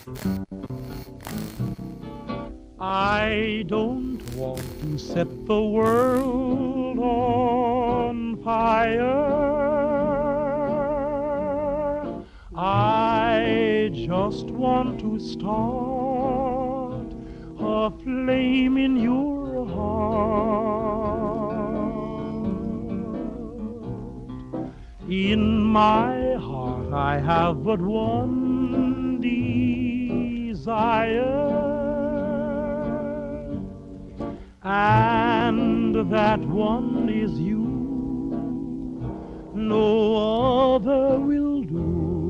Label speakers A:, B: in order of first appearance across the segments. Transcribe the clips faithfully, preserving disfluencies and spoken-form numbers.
A: I don't want to set the world on fire. I just want to start a flame in your heart. In my heart I have but one desire, and that one is you. No other will do.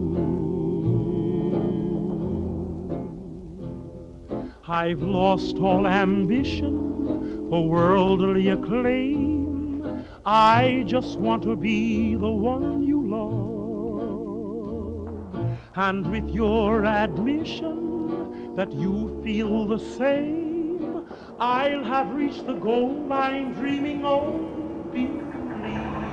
A: I've lost all ambition for worldly acclaim. I just want to be the one you love. And with your admission that you feel the same, I'll have reached the goal I'm dreaming of. Believe me,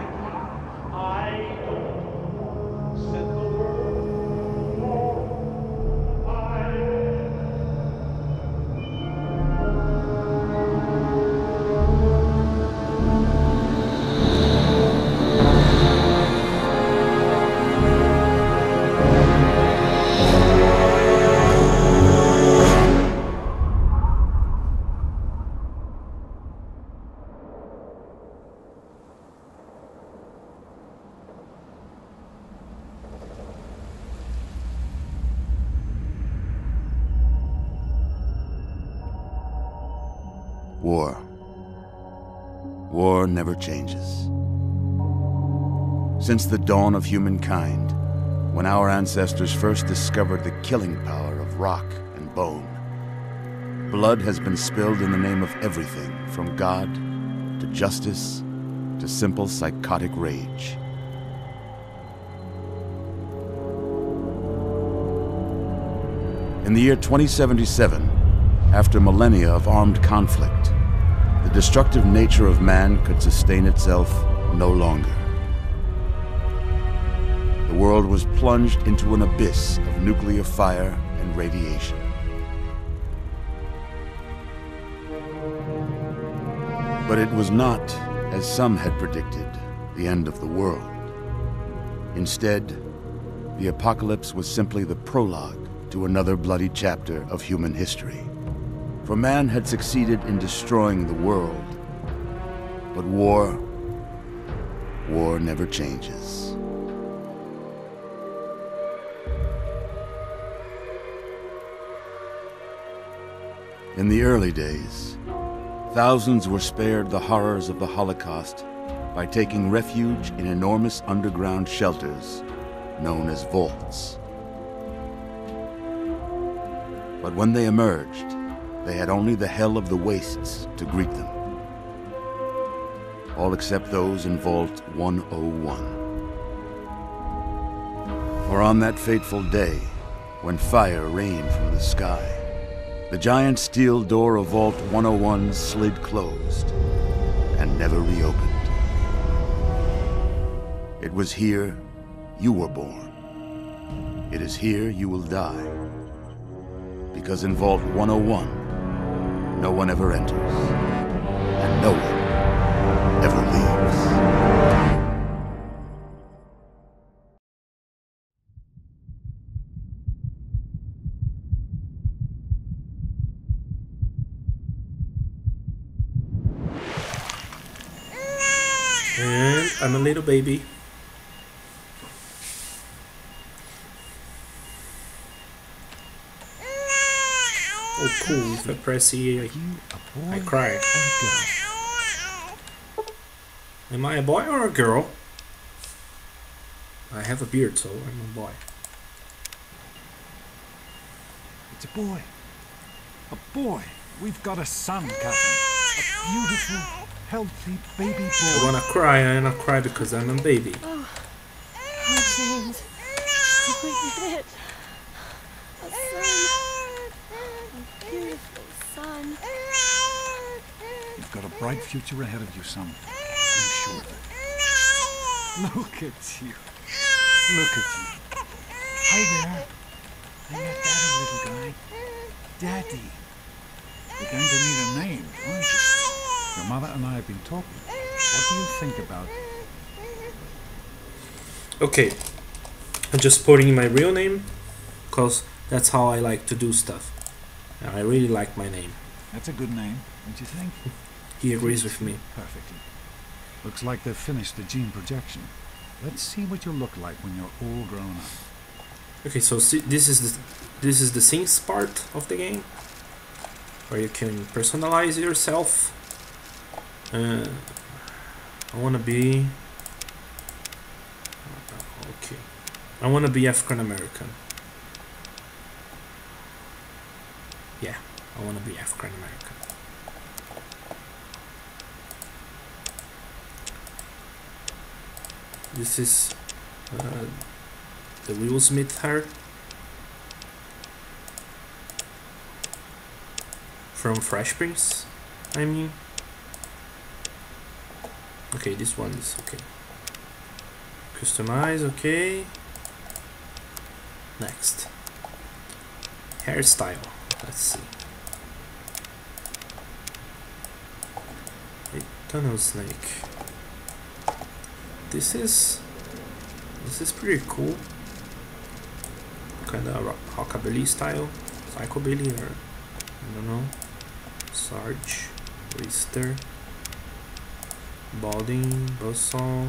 A: I don't set the world on fire.
B: War. War never changes. Since the dawn of humankind, when our ancestors first discovered the killing power of rock and bone, blood has been spilled in the name of everything from God to justice to simple psychotic rage. In the year twenty seventy-seven, after millennia of armed conflict, the destructive nature of man could sustain itself no longer. The world was plunged into an abyss of nuclear fire and radiation. But it was not, as some had predicted, the end of the world. Instead, the apocalypse was simply the prologue to another bloody chapter of human history. For man had succeeded in destroying the world, but war, war never changes. In the early days, thousands were spared the horrors of the Holocaust by taking refuge in enormous underground shelters known as vaults. But when they emerged, they had only the hell of the wastes to greet them. All except those in Vault one oh one. For on that fateful day, when fire rained from the sky, the giant steel door of Vault one oh one slid closed and never reopened. It was here you were born. It is here you will die. Because in Vault one oh one, no one ever enters, and no one ever leaves.
C: And I'm a little baby. Oh cool, if I press E, I, I cry. Am I a boy or a girl? I have a beard, so I'm a boy.
D: It's a boy. A boy. We've got a son, Captain. A beautiful, healthy baby boy.
C: I wanna cry, I wanna cry because I'm a baby.
E: Oh, oh James. Look at it. A son. A beautiful son.
D: You've got a bright future ahead of you, son. I'm sure of it. Look at you. Look at you. Hi there. Hey, your daddy, little guy. Daddy. You're going to need a name, aren't you? Your mother and I have been talking. What do you think about...
C: Okay. I'm just putting in my real name, because that's how I like to do stuff. And I really like my name.
D: That's a good name, don't you think?
C: He agrees with me.
D: Perfectly. Looks like they've finished the gene projection. Let's see what you'll look like when you're all grown up.
C: Okay, so see, this is the this is the things part of the game, where you can personalize yourself. Uh, I wanna be okay. I wanna be African American. Yeah, I wanna be African American. This is uh, the Will Smith hair from Fresh Prince, I mean. Okay, this one is okay. Customize, okay. Next. Hairstyle, let's see. A tunnel snake. This is this is pretty cool. Kinda rockabilly style, psychobilly, or I don't know. Sarge, Rister, balding, buzzsaw,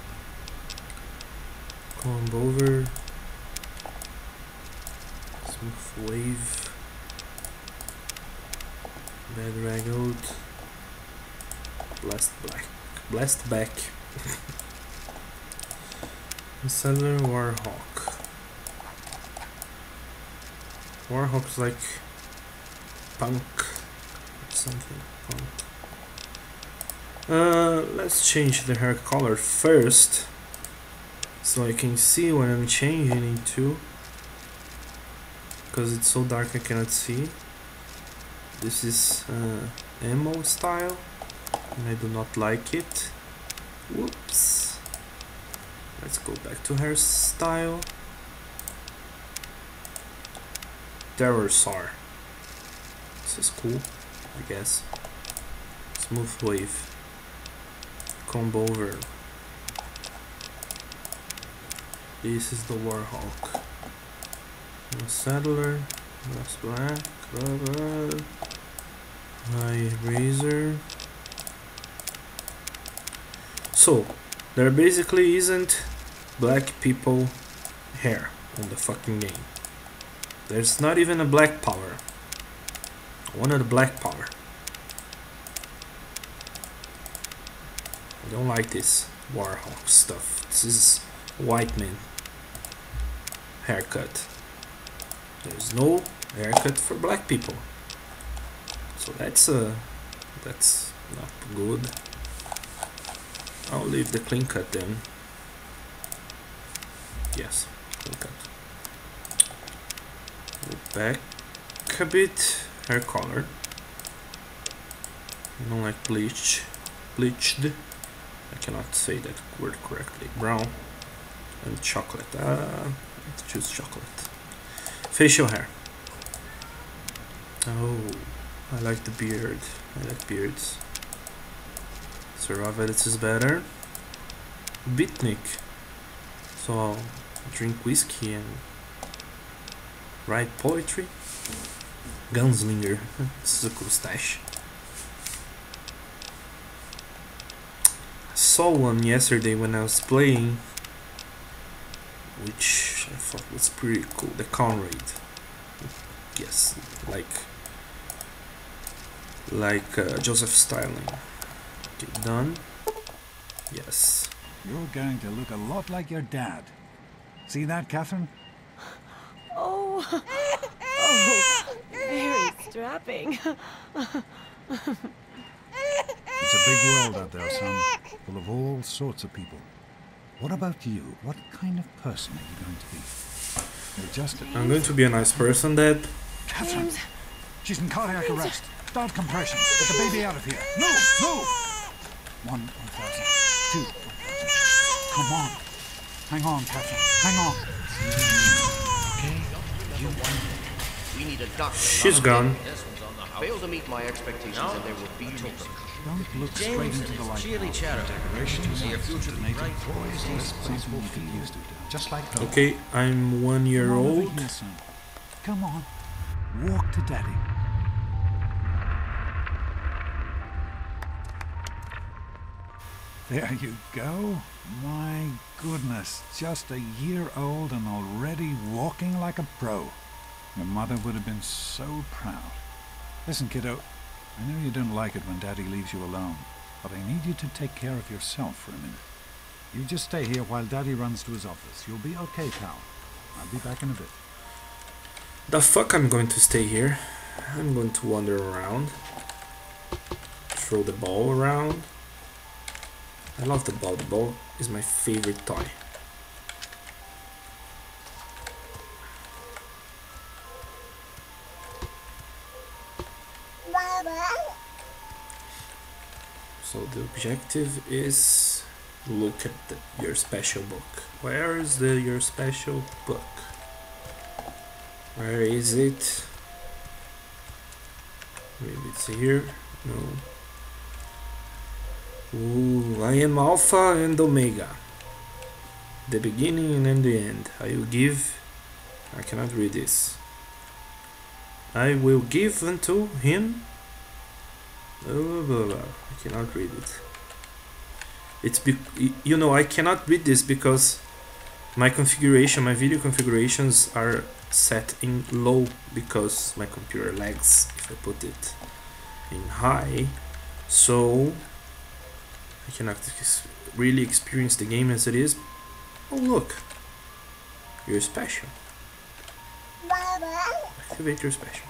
C: comb over, smooth wave, bad ragged, blessed black, blessed back. Settler Warhawk. Warhawk's like punk or something. Punk. Uh, let's change the hair color first, so I can see what I'm changing into. Because it's so dark I cannot see. This is uh, emo style, and I do not like it. Whoops. Let's go back to hairstyle. Terrorsar. This is cool, I guess. Smooth wave. Comb over. This is the Warhawk. No Saddler. That's black. Blah, blah. High razor. So, there basically isn't black people hair on the fucking game. There's not even a black power. I wanted a black power. I don't like this Warhawk stuff. This is white man haircut. There's no haircut for black people. So that's uh that's not good. I'll leave the clean cut then. Yes, clean cut. Go back a bit. Hair color. I don't like bleach. Bleached. I cannot say that word correctly. Brown and chocolate. Uh, let's choose chocolate. Facial hair. Oh, I like the beard. I like beards. Seravelis is better. Beatnik. So I'll drink whiskey and write poetry. Gunslinger. This is a cool stash. I saw one yesterday when I was playing, which I thought was pretty cool. The Conrad. Yes, like like uh, Joseph Styling. Okay, done. Yes.
D: You're going to look a lot like your dad. See that, Catherine?
E: Oh, oh, very strapping.
D: It's a big world out there, son, full of all sorts of people. What about you? What kind of person are you going to be? You're just a...
C: I'm going to be a nice person, Dad.
D: Catherine,
E: James.
D: she's in cardiac arrest. Start compressions. Get the baby out of here. No, no. One, one thousand. Two, one thousand. Come on. Hang on, Catherine. Hang on. Okay.
F: for one thing. We need a doctor.
C: She's gone.
F: Fail to meet my expectations and there will be trouble.
D: Don't look straight into the light.
G: Cheerly chatter.
D: Decorations,
G: Your future
D: native
G: bright.
D: toys, this place will be used to just like home.
C: Okay, I'm one year
D: Come on over
C: old.
D: here, son. Come on, walk to daddy. There you go. My goodness, just a year old and already walking like a pro. Your mother would have been so proud. Listen, kiddo, I know you don't like it when Daddy leaves you alone, but I need you to take care of yourself for a minute. You just stay here while Daddy runs to his office. You'll be okay, pal. I'll be back in a bit.
C: The fuck I'm going to stay here. I'm going to wander around. Throw the ball around. I love the ball. The ball is my favorite toy. So the objective is look at the, your special book. Where is the your special book? Where is it? Maybe it's here. No. Ooh, I am Alpha and Omega. The beginning and the end. I will give. I cannot read this. I will give unto him. Blah, blah, blah, blah. I cannot read it. It's be you know I cannot read this because my configuration, my video configurations are set in low because my computer lags if I put it in high. So I cannot ex really experience the game as it is. Oh look, you're special. Activate your special.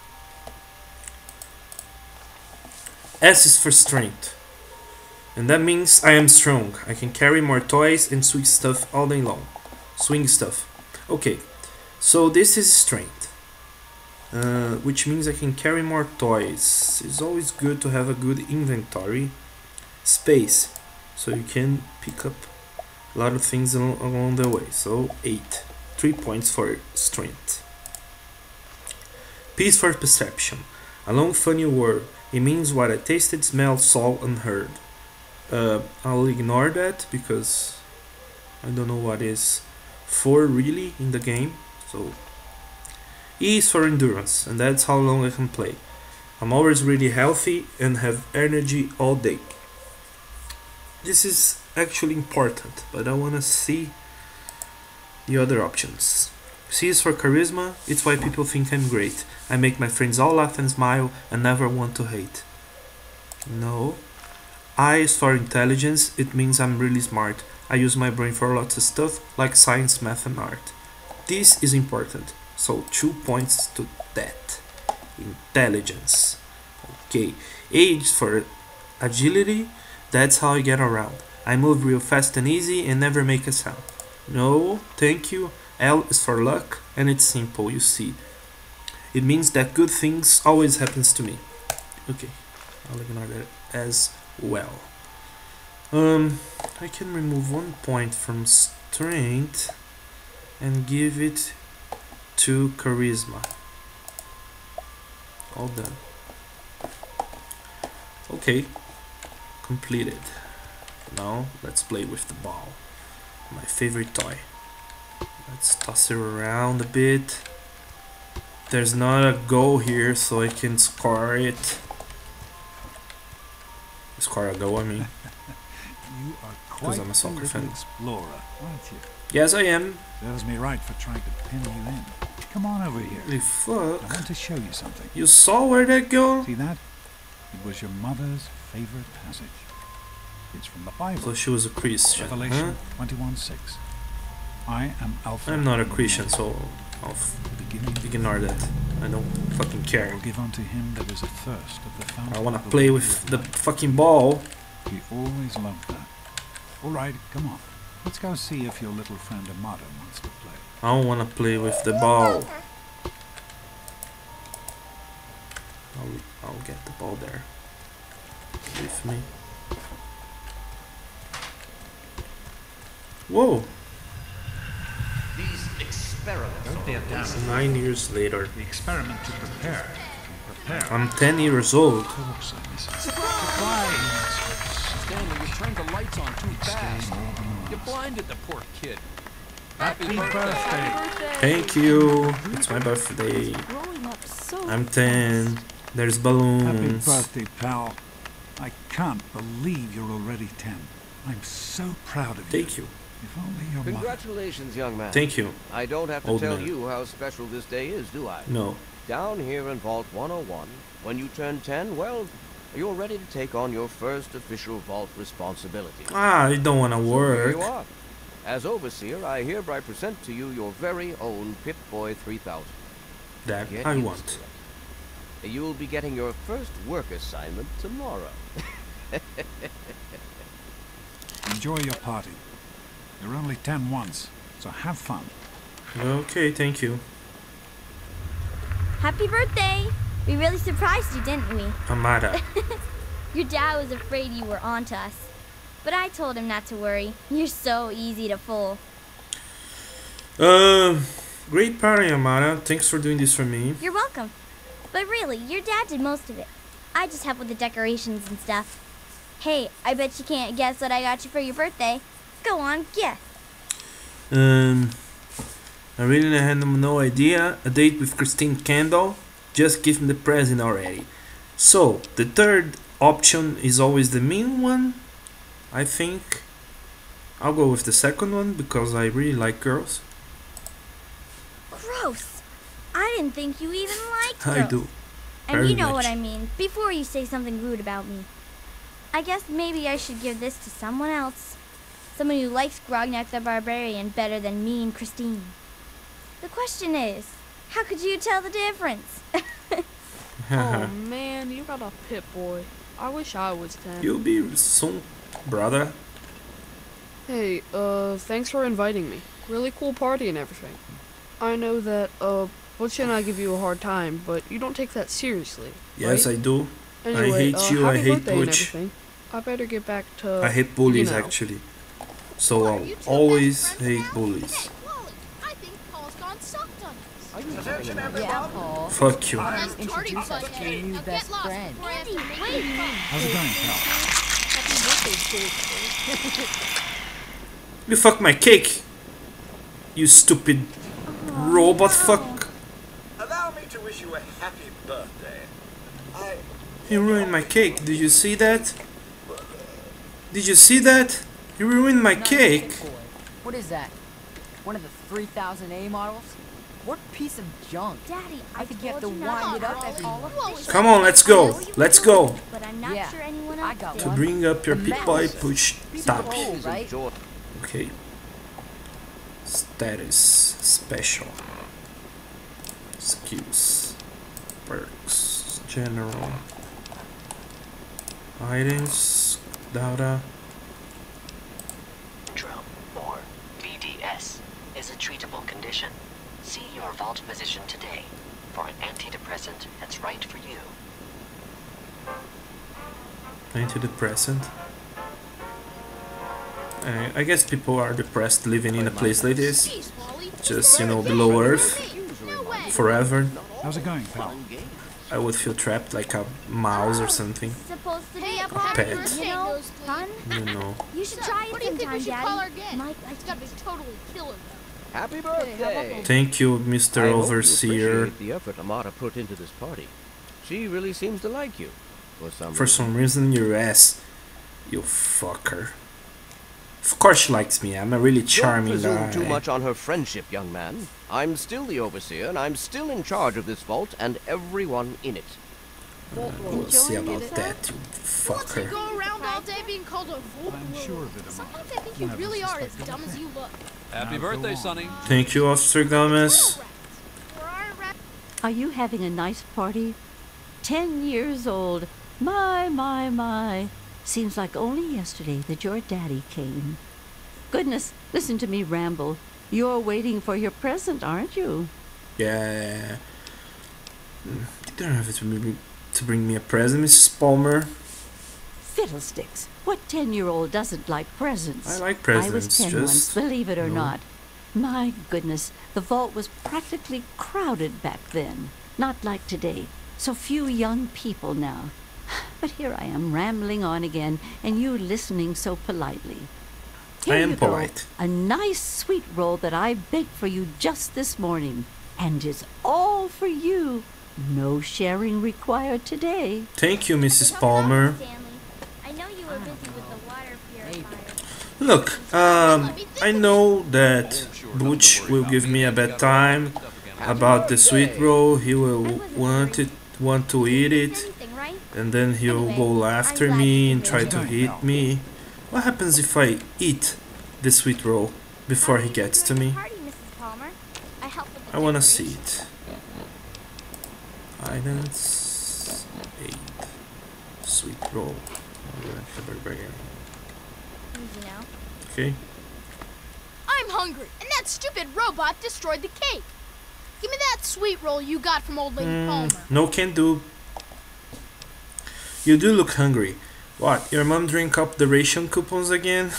C: S is for strength, and that means I am strong. I can carry more toys and swing stuff all day long. Swing stuff. Okay, so this is strength, uh, which means I can carry more toys. It's always good to have a good inventory space, so you can pick up a lot of things al along the way. So eight, three points for strength. P is for perception. A long funny word. It means what I tasted, smelled, saw, and heard. Uh, I'll ignore that because I don't know what is for really in the game. So E is for endurance, and that's how long I can play. I'm always really healthy and have energy all day. This is actually important, but I want to see the other options. C is for charisma. It's why people think I'm great. I make my friends all laugh and smile and never want to hate. No. I is for intelligence. It means I'm really smart. I use my brain for lots of stuff like science, math and art. This is important. So two points to that. Intelligence. Okay. A is for agility. That's how I get around. I move real fast and easy and never make a sound. No, thank you. L is for luck, and it's simple, you see. It means that good things always happens to me. Okay, I'll ignore that as well. Um, I can remove one point from strength and give it to charisma. All done. Okay, completed. Now let's play with the ball, my favorite toy. Let's toss it around a bit. There's not a goal here, so I can score it. Score a goal, I mean.
D: You are
C: Because
D: quite
C: I'm a soccer fan.
D: explorer, aren't you?
C: Yes, I am.
D: Serves me right for trying to pin you in. Come on over here.
C: Holy fuck.
D: I want to show you something.
C: You saw where that go?
D: See that? It was your mother's favorite passage. It's from the Bible.
C: So she was a Christian,
D: Revelation
C: huh?
D: twenty-one six. I am Alpha.
C: I'm not a
D: and
C: Christian,
D: Omega,
C: so I'll
D: the beginning and
C: ignore
D: the
C: that.
D: end.
C: I don't fucking care.
D: Will give unto him that is athirst of the fountain.
C: I wanna
D: of the
C: play
D: water
C: with
D: of
C: the
D: life.
C: fucking ball.
D: We always loved that. All right, come on. Let's go see if your little friend Amado wants to play.
C: I don't wanna play with the ball. I'll, I'll get the ball there. With me. Whoa!
F: These experiments
D: be a damn
C: It's nine years later.
D: The experiment to prepare. Prepare.
C: I'm ten years old.
D: Course, I miss it.
G: Surprise! Stanley, you turned the lights on too fast. You blinded the poor kid.
D: Happy birthday!
C: Thank you. It's my birthday.
E: Growing up so
C: I'm ten. There's
D: Happy
C: balloons.
D: birthday, pal. I can't believe you're already ten. I'm so proud of you.
C: Thank you.
D: If only your mother...
F: Congratulations, young man.
C: Thank you.
F: I don't have to
C: Old
F: tell
C: man.
F: you how special this day is, do I?
C: No.
F: Down here in Vault one oh one, when you turn ten, well, you're ready to take on your first official Vault responsibility.
C: Ah, I don't want to
F: So here
C: work.
F: you are. As Overseer, I hereby present to you your very own Pip-Boy three thousand.
C: That
F: Get
C: I
F: used
C: want.
F: to it. You'll be getting your first work assignment tomorrow.
D: Enjoy your party. You're only ten once, so have fun.
C: Okay, thank you.
H: Happy birthday! We really surprised you, didn't we?
C: Amara.
H: Your dad was afraid you were onto us. But I told him not to worry. You're so easy to fool.
C: Um, great party, Amara. Thanks for doing this for me.
H: You're welcome. But really, your dad did most of it. I just helped with the decorations and stuff. Hey, I bet you can't guess what I got you for your birthday. Go on, guess.
C: Um, I really had no idea. A date with Christine Kendall. Just give me the present already. So, the third option is always the mean one. I think I'll go with the second one because I really like girls.
H: Gross. I didn't think you even liked girls.
C: I do.
H: And
C: Very
H: you know
C: much.
H: what I mean, before you say something rude about me. I guess maybe I should give this to someone else. Someone who likes Grognak the Barbarian better than me and Christine. The question is, how could you tell the difference?
I: Oh man, you got a Pip-Boy. I wish I was ten.
C: You'll be soon, brother.
I: Hey, uh, thanks for inviting me. Really cool party and everything. I know that, uh, Butch and I give you a hard time, but you don't take that seriously.
C: Yes,
I: right?
C: I do.
I: Anyway,
C: I hate
I: uh,
C: you, I
I: happy
C: hate
I: birthday and
C: Butch.
I: everything. I better get back to.
C: I hate bullies
I: you know.
C: actually. So I'll always hate bullies.
J: I think Paul's gone soft on us.
F: Are you having a
K: Yeah, Paul.
C: Fuck you.
J: Let's
K: Introduce us
J: party
K: to your new
J: Now
K: best
J: get lost
K: friend.
J: before I have to
H: Andy,
J: make
H: wait.
J: you fun.
D: How's it going, pal?
I: Happy birthday,
C: You fuck my cake. You stupid robot fuck.
L: Allow me to wish you a happy birthday. I...
C: You ruined my cake. Did you see that? Did you see that? You ruined my
K: Nice
C: cake.
K: Pip-Boy. What is that? One of the three thousand A models? What piece of junk?
H: Daddy, I,
K: I think you have
H: told
K: to
H: not
K: wind it up
H: call
K: every
H: all
K: month.
H: official.
C: Come on, let's go.
H: I know you
C: Let's
H: were
C: go.
H: told, But I'm not
K: Yeah,
H: sure anyone
K: I
H: else
K: got
H: did.
C: To
K: one.
C: bring up your
K: A
C: pit boy push.
K: Piece
C: Stop.
K: of coal, right?
F: enjoy?
C: Okay. Status special. Skills. Perks. General. Items. Data.
M: Syndrome, or B D S, is a treatable condition. See your vault physician today for an antidepressant that's right for you.
C: Antidepressant. Uh, I guess people are depressed living in a place like this.
J: Jeez, Wally.
C: Just, you know, below Earth.
J: No way.
C: Forever.
D: How's it going, pal?
C: I would feel trapped like a mouse or something.
H: Supposed to be
J: Hey,
H: a
J: happy
H: party,
C: pet.
H: you know,
J: Those, please.
H: fun.
C: You know.
H: You should
J: So,
H: try it
J: what do you think we
H: sometime,
J: should call her
H: Daddy.
J: again?
H: Mike,
J: It's gotta be totally killer.
F: Happy
I: Hey, how about
F: birthday!
C: Thank you, Mister
F: I hope you
C: Overseer.
F: appreciate the effort Amara put into this party. She really seems to like you. For some
C: For
F: reason.
C: some reason, your ass. You fucker. Of course she likes me. I'm a really charming
F: Don't presume
C: guy.
F: too much on her friendship, young man. I'm still the Overseer, and I'm still in charge of this vault and everyone in it.
C: We'll see about that, you
J: Once you
C: fucker.
J: go around all day being called a fool.
D: I'm sure that I'm
J: Sometimes I think you really are as dumb as you look.
G: Happy birthday, Sonny.
C: Thank you, Officer Gomez.
J: Or aren't rats.
N: Are you having a nice party? Ten years old. My, my, my. Seems like only yesterday that your daddy came. Goodness, listen to me ramble. You're waiting for your present, aren't you?
C: Yeah. Mm, You don't have to bring me, to bring me a present, Missus Palmer.
N: Fiddlesticks. What ten-year-old doesn't like presents?
C: I like
N: I was
C: presents,
N: ten
C: just...
N: once, believe it or
C: no.
N: not. My goodness, the vault was practically crowded back then. Not like today. So few young people now. But here I am rambling on again, and you listening so politely. Here
C: I am
N: you go,
C: polite.
N: a nice sweet roll that I baked for you just this morning. And it's all for you. No sharing required today.
C: Thank you, Missus Palmer.
H: I know you were busy with the water purifier.
C: Look, um, I know that Butch will give me a bad time about the sweet roll. He will want it, want to eat it, and then he'll go after me and try to hit me. What happens if I eat the sweet roll before he gets to me? I wanna see it. Items eight. Sweet roll. Okay.
J: I'm hungry, and that stupid robot destroyed the cake. Give me that sweet roll you got from old lady
C: Mm,
J: Palmer.
C: no can do. You do look hungry. What, your mom drink up the ration coupons again?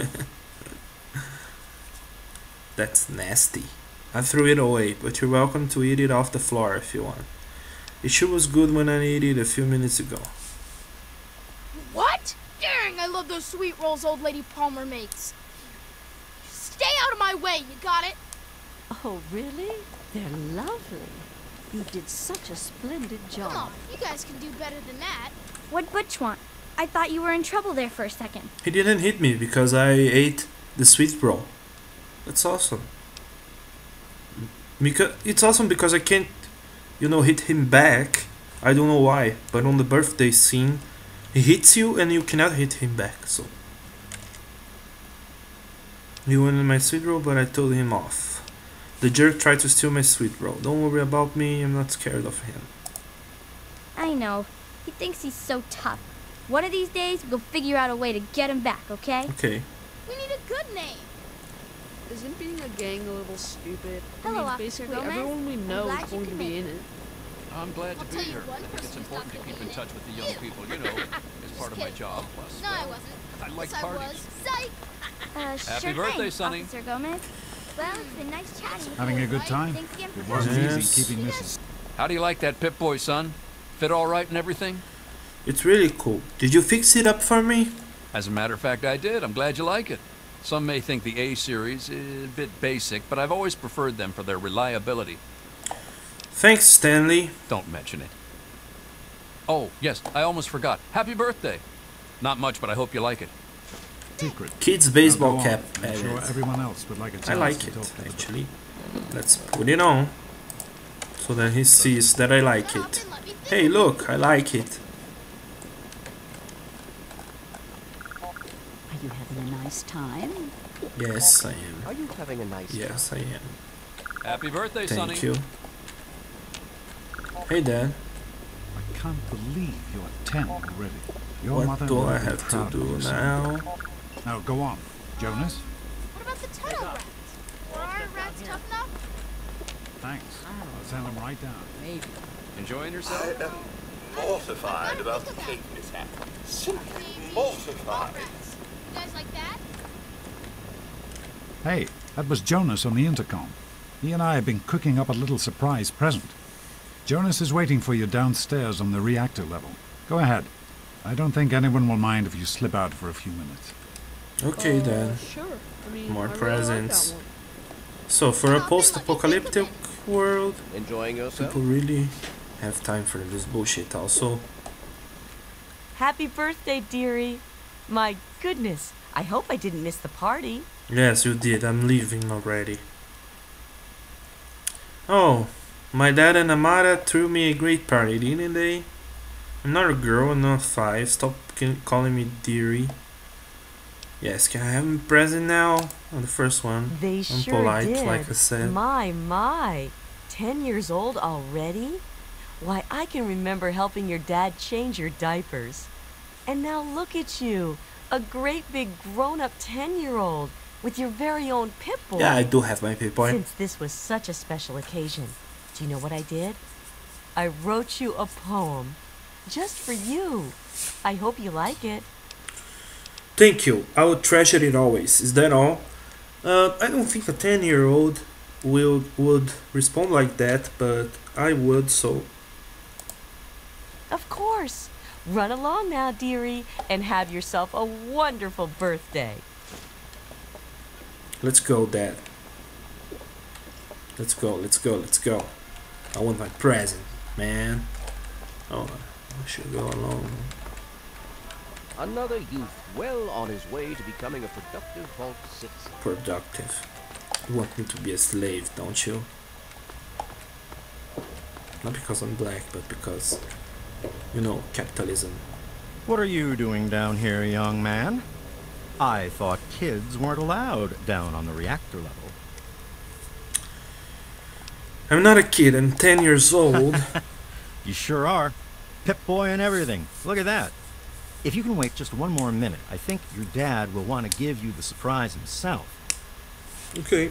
C: That's nasty. I threw it away, but you're welcome to eat it off the floor if you want. It sure was good when I ate it a few minutes ago.
J: What? Dang, I love those sweet rolls old lady Palmer makes. Stay out of my way, you got it?
N: Oh, really? They're lovely. You did such a splendid job.
J: Come on, you guys can do better than that.
H: What'd Butch want? I thought you were in trouble there for a second.
C: He didn't hit me because I ate the sweet roll. That's awesome. Because it's awesome because I can't, you know, hit him back. I don't know why, but on the birthday scene, he hits you and you cannot hit him back. So he wanted my sweet roll, but I told him off. The jerk tried to steal my sweet roll. Don't worry about me. I'm not scared of him.
H: I know. He thinks he's so tough. One of these days, we'll figure out a way to get him back, okay?
C: Okay.
J: We need a good name.
I: Isn't being a gang a little stupid?
H: Hello,
I: I mean,
H: Officer
I: basically
H: Gomez.
I: everyone we
H: I'm
I: know
H: glad
I: is
H: you
I: going to
H: could
I: be
H: make
I: in it.
G: I'm glad to
J: I'll
G: be
J: tell you
G: here.
J: one
G: I think
J: person
G: it's
J: who's
G: important to
J: not
G: keep in
J: gonna
G: touch with the young people, you know, as part of my job. Plus,
J: No, I
G: well,
J: wasn't.
G: I like
J: yes,
G: parties.
J: I was. Psych!
H: Uh,
G: Happy
H: sure
G: birthday,
H: thing,
G: Sonny.
H: Officer Gomez. Well, it's been nice chatting. with
D: Having
H: you,
D: a good
H: right?
D: time?
H: Thanks again for
D: It wasn't
C: Yes.
D: easy keeping Missus
G: How do you like that Pip-Boy, son? Fit all right and everything?
C: It's really cool. Did you fix it up for me?
G: As a matter of fact, I did. I'm glad you like it. Some may think the A series is a bit basic, but I've always preferred them for their reliability.
C: Thanks, Stanley.
G: Don't mention it. Oh, yes, I almost forgot. Happy birthday. Not much, but I hope you like it.
D: secret.
C: Kid's baseball
D: Now go on.
C: cap.
D: I'm
C: added.
D: sure everyone else would like a chance
C: I like
D: to
C: it,
D: talk to the
C: actually. Let's put it on so that he sees that I like it. Hey, look, I like it.
N: Are you having a nice time?
C: Yes, I am.
F: Are you having a nice
C: Yes, I am.
G: Happy birthday, Sonny.
C: Thank you. Hey, Dad.
D: I can't believe you're ten already. Your
C: What
D: mother
C: do
D: will
C: I
D: be
C: have to
D: proud of
C: do
D: you, son.
C: now?
D: Now go on, Jonas.
J: What about the tunnel rats? Were our rats tough enough?
D: Thanks. I'll send them right down.
K: Maybe.
G: Enjoying
L: I
G: yourself?
L: am mortified about the cake mishap. Simply mortified.
J: Rats. You guys like that?
D: Hey, that was Jonas on the intercom. He and I have been cooking up a little surprise present. Jonas is waiting for you downstairs on the reactor level. Go ahead. I don't think anyone will mind if you slip out for a few minutes.
C: Okay,
I: Uh,
C: Dad.
I: Sure. I mean,
C: More
I: I really
C: presents.
I: Like that one.
C: So, for a post-apocalyptic world,
F: Enjoying yourself?
C: people really have time for this bullshit also.
E: Happy birthday, dearie. My goodness, I hope I didn't miss the party.
C: Yes, you did. I'm leaving already. Oh, my dad and Amara threw me a great party, didn't they? I'm not a girl, I'm not five. Stop ca- calling me dearie. Yes, can I have a present now? On the first one.
E: They
C: I'm
E: sure
C: polite,
E: did.
C: like I said.
E: My, my. Ten years old already? Why, I can remember helping your dad change your diapers. And now look at you. A great big grown-up ten-year-old with your very own Pip-Boy.
C: Yeah, I do have my Pip-Boy.
E: Since this was such a special occasion, do you know what I did? I wrote you a poem. Just for you. I hope you like it.
C: Thank you. I will treasure it always. Is that all? Uh, I don't think a ten-year-old will would respond like that, but I would, so...
E: Of course. Run along now, dearie, and have yourself a wonderful birthday.
C: Let's go, Dad. Let's go, let's go, let's go. I want my present, man. Oh, I should go alone.
F: Another youth well on his way to becoming a productive vault citizen.
C: Productive. You want me to be a slave, don't you? Not because I'm black, but because, you know, capitalism.
O: What are you doing down here, young man? I thought kids weren't allowed down on the reactor level.
C: I'm not a kid, I'm ten years old.
O: You sure are. Pip-Boy and everything. Look at that. If you can wait just one more minute, I think your dad will want to give you the surprise himself.
C: Okay.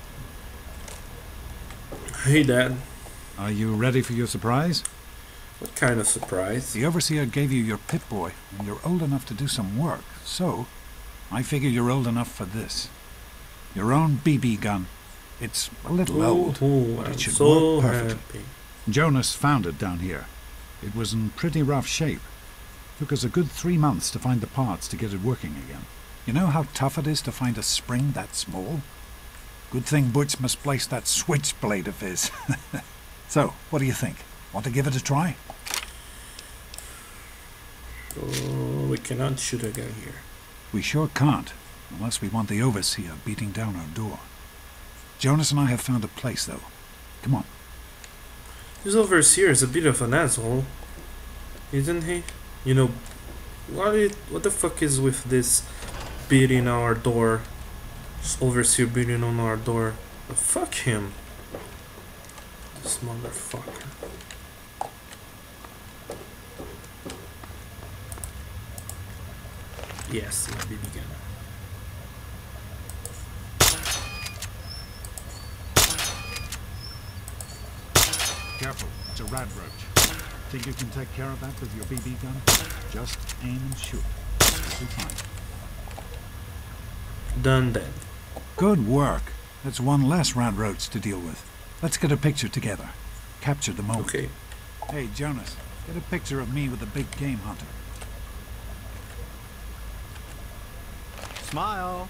C: Hey, Dad.
D: Are you ready for your surprise?
C: What kind of surprise?
D: The Overseer gave you your Pip-Boy, and you're old enough to do some work, so I figure you're old enough for this. Your own B B gun. It's a little
C: Ooh,
D: old,
C: ooh,
D: but it
C: I'm
D: should
C: so
D: work perfectly.
C: happy.
D: Jonas found it down here. It was in pretty rough shape. Took us a good three months to find the parts to get it working again. You know how tough it is to find a spring that small? Good thing Butch misplaced that switchblade of his. So, what do you think? Want to give it a try?
C: Oh, we cannot shoot a gun here.
D: We sure can't, unless we want the Overseer beating down our door. Jonas and I have found a place, though. Come on.
C: This Overseer is a bit of an asshole, isn't he? You know, what, it, what the fuck is with this beating our door? This Overseer beating on our door. Oh, fuck him. This motherfucker. Yes, my B B gun.
D: Careful, it's a rad roach. Think you can take care of that with your B B gun? Just aim and shoot. It'll be fine.
C: Done then.
D: Good work. That's one less rad roach to deal with. Let's get a picture together. Capture the moment.
C: Okay.
D: Hey, Jonas, get a picture of me with the big game hunter.
O: Smile.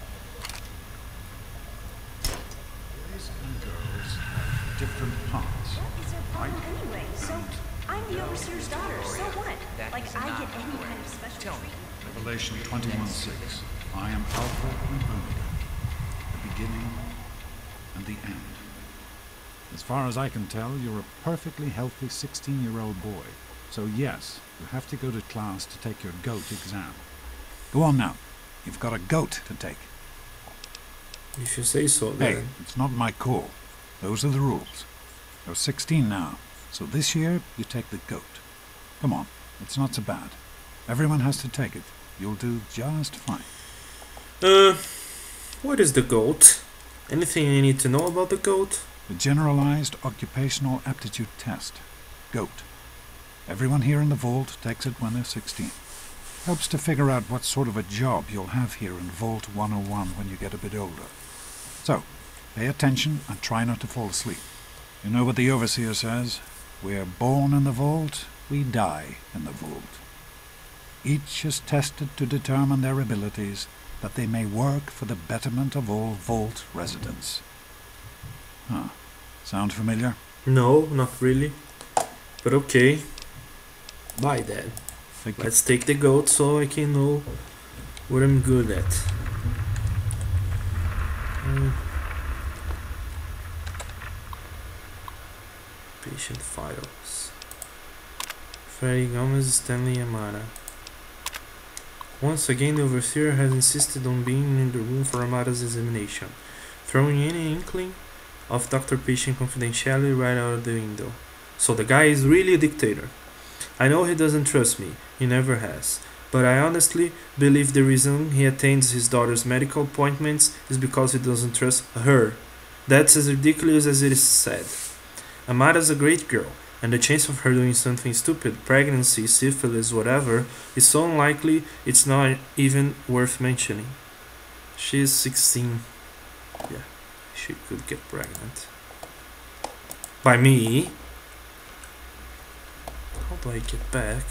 D: Boys and girls have different parts.
P: What is your problem anyway? So, I'm the Overseer's daughter, so what? Like, I get any kind of special treatment.
D: Revelation twenty-one six. I am Alpha and Omega, the beginning and the end. As far as I can tell, you're a perfectly healthy sixteen-year-old boy. So yes, you have to go to class to take your GOAT exam. Go on now. You've got a GOAT to take.
C: If you say so, then.
D: Hey, it's not my call. Those are the rules. You're sixteen now, so this year you take the GOAT. Come on, it's not so bad. Everyone has to take it. You'll do just fine.
C: Uh, what is the GOAT? Anything I need to know about the GOAT?
D: The Generalized Occupational Aptitude Test. GOAT. Everyone here in the vault takes it when they're sixteen. Helps to figure out what sort of a job you'll have here in Vault one oh one when you get a bit older. So, pay attention and try not to fall asleep. You know what the Overseer says? We're born in the vault, we die in the vault. Each is tested to determine their abilities, that they may work for the betterment of all vault residents. Huh. Sound familiar?
C: No, not really. But okay. Bye then.
D: Thank
C: Let's take the GOAT so I can know what I'm good at. Mm. Patient files. Freddy Gomez, Stanley Amara. Once again, the Overseer has insisted on being in the room for Amara's examination, throwing any inkling of doctor-patient confidentiality right out of the window. So the guy is really a dictator. I know he doesn't trust me, he never has, but I honestly believe the reason he attends his daughter's medical appointments is because he doesn't trust her. That's as ridiculous as it is said. Amara's a great girl, and the chance of her doing something stupid, pregnancy, syphilis, whatever, is so unlikely it's not even worth mentioning. She is sixteen. Yeah, she could get pregnant. By me. How do I get back?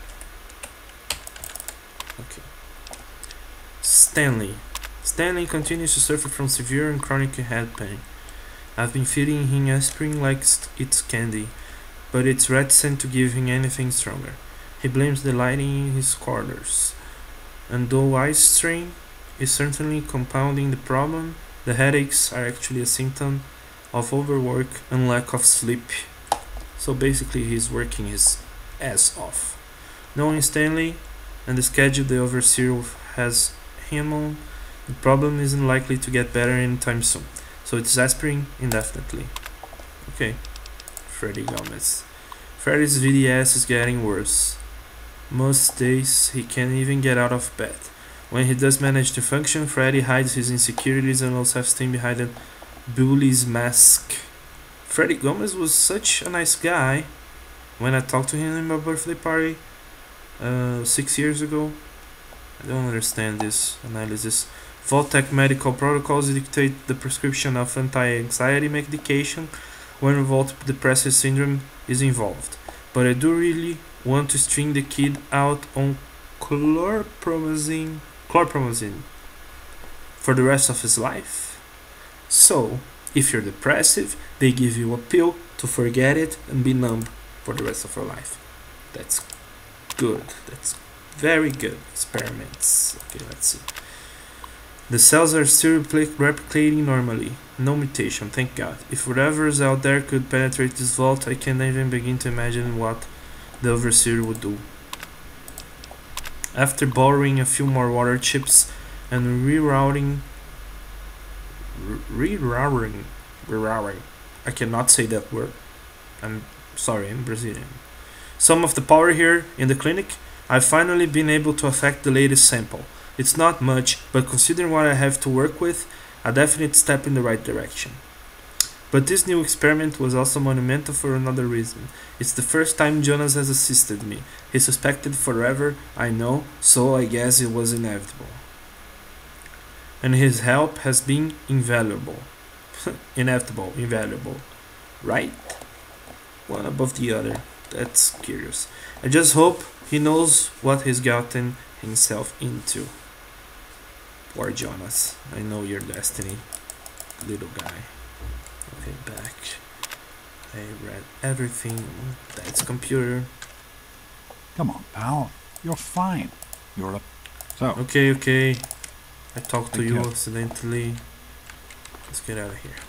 C: Okay. Stanley. Stanley continues to suffer from severe and chronic head pain. I've been feeding him aspirin like it's candy, but it's reticent to give him anything stronger. He blames the lighting in his quarters. And though eye strain is certainly compounding the problem, the headaches are actually a symptom of overwork and lack of sleep. So basically he's working his ass off. Knowing Stanley and the schedule the overseer has him on, the problem isn't likely to get better anytime soon. So it's aspirin indefinitely. Okay. Freddy Gomez. Freddy's V D S is getting worse. Most days he can't even get out of bed. When he does manage to function, Freddy hides his insecurities and low self-esteem behind a bully's mask. Freddy Gomez was such a nice guy when I talked to him in my birthday party uh, six years ago. I don't understand this analysis. Vault-Tec medical protocols dictate the prescription of anti-anxiety medication when Vault depressive syndrome is involved. But I do really want to string the kid out on chlorpromazine, chlorpromazine for the rest of his life. So, if you're depressive, they give you a pill to forget it and be numb for the rest of your life. That's good. That's very good experiments. Okay, let's see. The cells are still replicating normally. No mutation, thank God. If whatever's out there could penetrate this vault, I can't even begin to imagine what the Overseer would do. After borrowing a few more water chips and rerouting rerouting rerouting I cannot say that word. I'm sorry, I'm Brazilian. Some of the power here in the clinic, I've finally been able to affect the latest sample. It's not much, but considering what I have to work with, a definite step in the right direction. But this new experiment was also monumental for another reason. It's the first time Jonas has assisted me. He's suspected forever, I know, so I guess it was inevitable. And his help has been invaluable. Inevitable, invaluable. Right? One above the other. That's curious. I just hope he knows what he's gotten himself into. Poor Jonas. I know your destiny, little guy. Okay, back. I read everything. That's computer.
D: Come on, pal. You're fine. You're up. So.
C: Okay, okay. I talked to
D: Thank
C: you
D: you.
C: accidentally. Let's get out of here.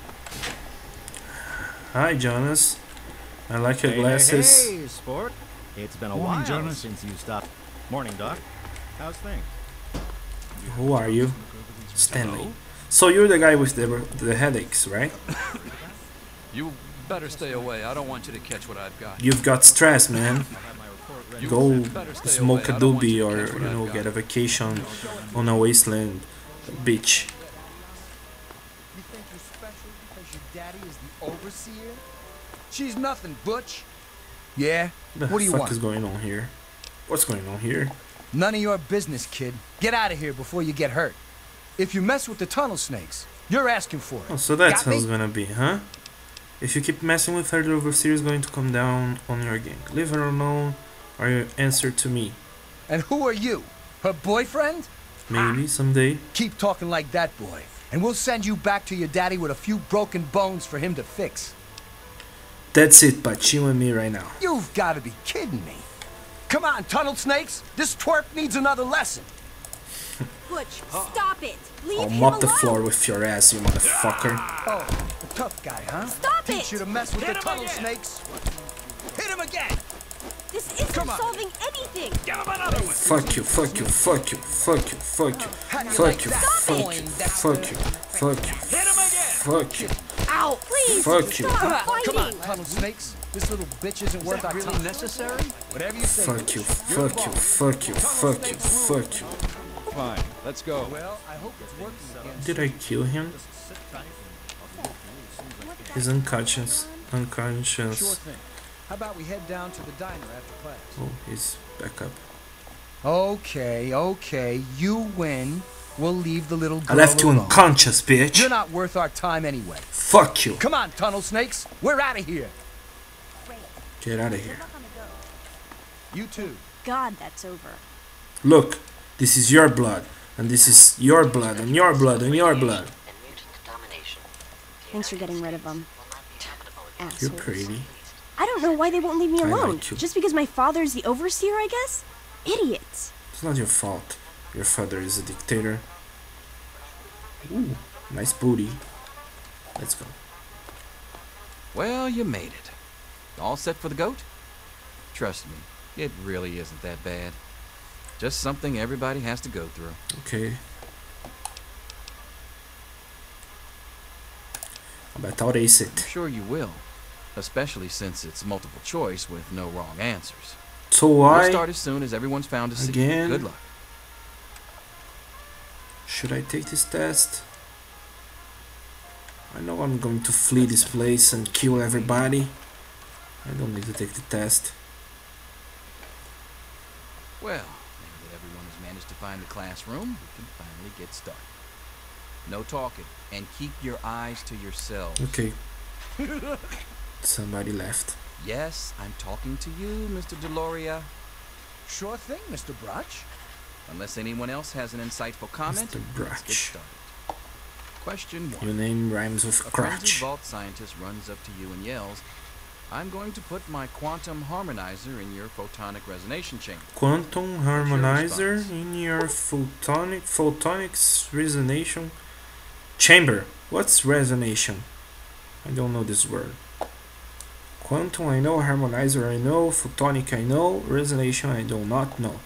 C: Hi, Jonas. I like your
O: Hey,
C: glasses.
O: Hey, hey, sport. It's been a
D: Morning,
O: while
D: Jonas.
O: since you stopped. Morning, Doc. How's things?
C: Who are you? Stanley. So you're the guy with the the headaches, right?
G: You better stay away. I don't want you to catch what I've got.
C: You've got stress, man.
G: You
C: Go
G: better stay
C: smoke
G: away.
C: a
G: I don't want
C: doobie
G: you to
C: or,
G: catch what
C: you know,
G: I've
C: get a
G: got.
C: vacation on a wasteland beach.
Q: You think you're special because your daddy is the overseer? She's nothing, Butch. Yeah?
C: The
Q: What do you
C: fuck
Q: want?
C: is going on here? What's going on here?
Q: None of your business, kid. Get out of here before you get hurt. If you mess with the tunnel snakes, you're asking for it.
C: Oh, so that's
Q: Got
C: how
Q: me?
C: it's gonna be, huh? If you keep messing with her, the overseer is going to come down on your gang. Leave her alone, or you answer to me.
Q: And who are you? Her boyfriend?
C: Maybe someday.
Q: Keep talking like that, boy, and we'll send you back to your daddy with a few broken bones for him to fix.
C: That's it, but you and me right now.
Q: You've got to be kidding me. Come on, tunnel snakes. This twerp needs another lesson.
R: Butch, stop it. Leave
C: I'll
R: him
C: mop the
R: alone.
C: floor with your ass, you motherfucker.
Q: Oh, the tough guy, huh?
R: Stop
Q: Teach
R: it.
Q: you to mess with
R: Hit
Q: the
R: him
Q: tunnel
R: again.
Q: snakes. Hit him again.
R: This isn't
Q: Come on.
R: solving anything.
Q: Give him another one.
C: Fuck you, fuck you, fuck you, fuck you, fuck you, fuck you, fuck you, fuck you, fuck you, fuck you,
R: Ow, please.
C: fuck you,
R: Stop fighting.
Q: Come on, tunnel snakes. This little bitch isn't worth our
G: really
Q: time.
G: necessary?
Q: Whatever you say.
C: fuck you, fuck you, fuck you, fuck you, fuck you.
S: Fine, let's go.
Q: Well, I hope it's working again.
C: Did I kill him? He's unconscious.
Q: Sure
C: Unconscious.
Q: thing. How about we head down to the diner after class?
C: Oh, he's back up.
Q: Okay, okay, you win. We'll leave the little girl
C: I left you
Q: alone.
C: unconscious, bitch.
Q: You're not worth our time anyway.
C: Fuck you.
Q: Come on, tunnel snakes. We're out of here.
C: Get out of here.
Q: You too.
P: God, that's over.
C: Look, this is your blood, and this is your blood, and your blood, and your blood.
P: Thanks for getting rid of them.
C: You're
P: Assholes.
C: pretty.
P: I don't know why they won't leave me
C: I
P: alone.
C: like you.
P: Just because my father's the overseer, I guess? Idiots.
C: It's not your fault. Your father is a dictator. Ooh, nice booty. Let's go.
G: Well, you made it. All set for the goat? Trust me, it really isn't that bad. Just something everybody has to go through.
C: Okay. I bet I'll ace it.
G: I'm sure you will. Especially since it's multiple choice with no wrong answers.
C: So why?
G: We'll start as soon as everyone's found a seat.
C: Again?
G: Good luck.
C: Should I take this test? I know I'm going to flee this place and kill everybody. I don't need to take the test.
G: Well, now that everyone has managed to find the classroom, we can finally get started. No talking, and keep your eyes to yourselves.
C: Okay. Somebody left.
G: Yes, I'm talking to you, Mister Deloria.
Q: Sure thing, Mister Brutch.
G: Unless anyone else has an insightful comment,
C: Mister
G: let's get
C: Brutch.
G: started. Question one.
C: Your name rhymes with
G: A frenzied
C: crotch.
G: vault scientist runs up to you and yells, I'm going to put my quantum harmonizer in your photonic resonation chamber.
C: Quantum harmonizer in your photonic photonics resonation chamber. What's resonation? I don't know this word. Quantum I know, harmonizer I know, photonic I know, resonation I do not know.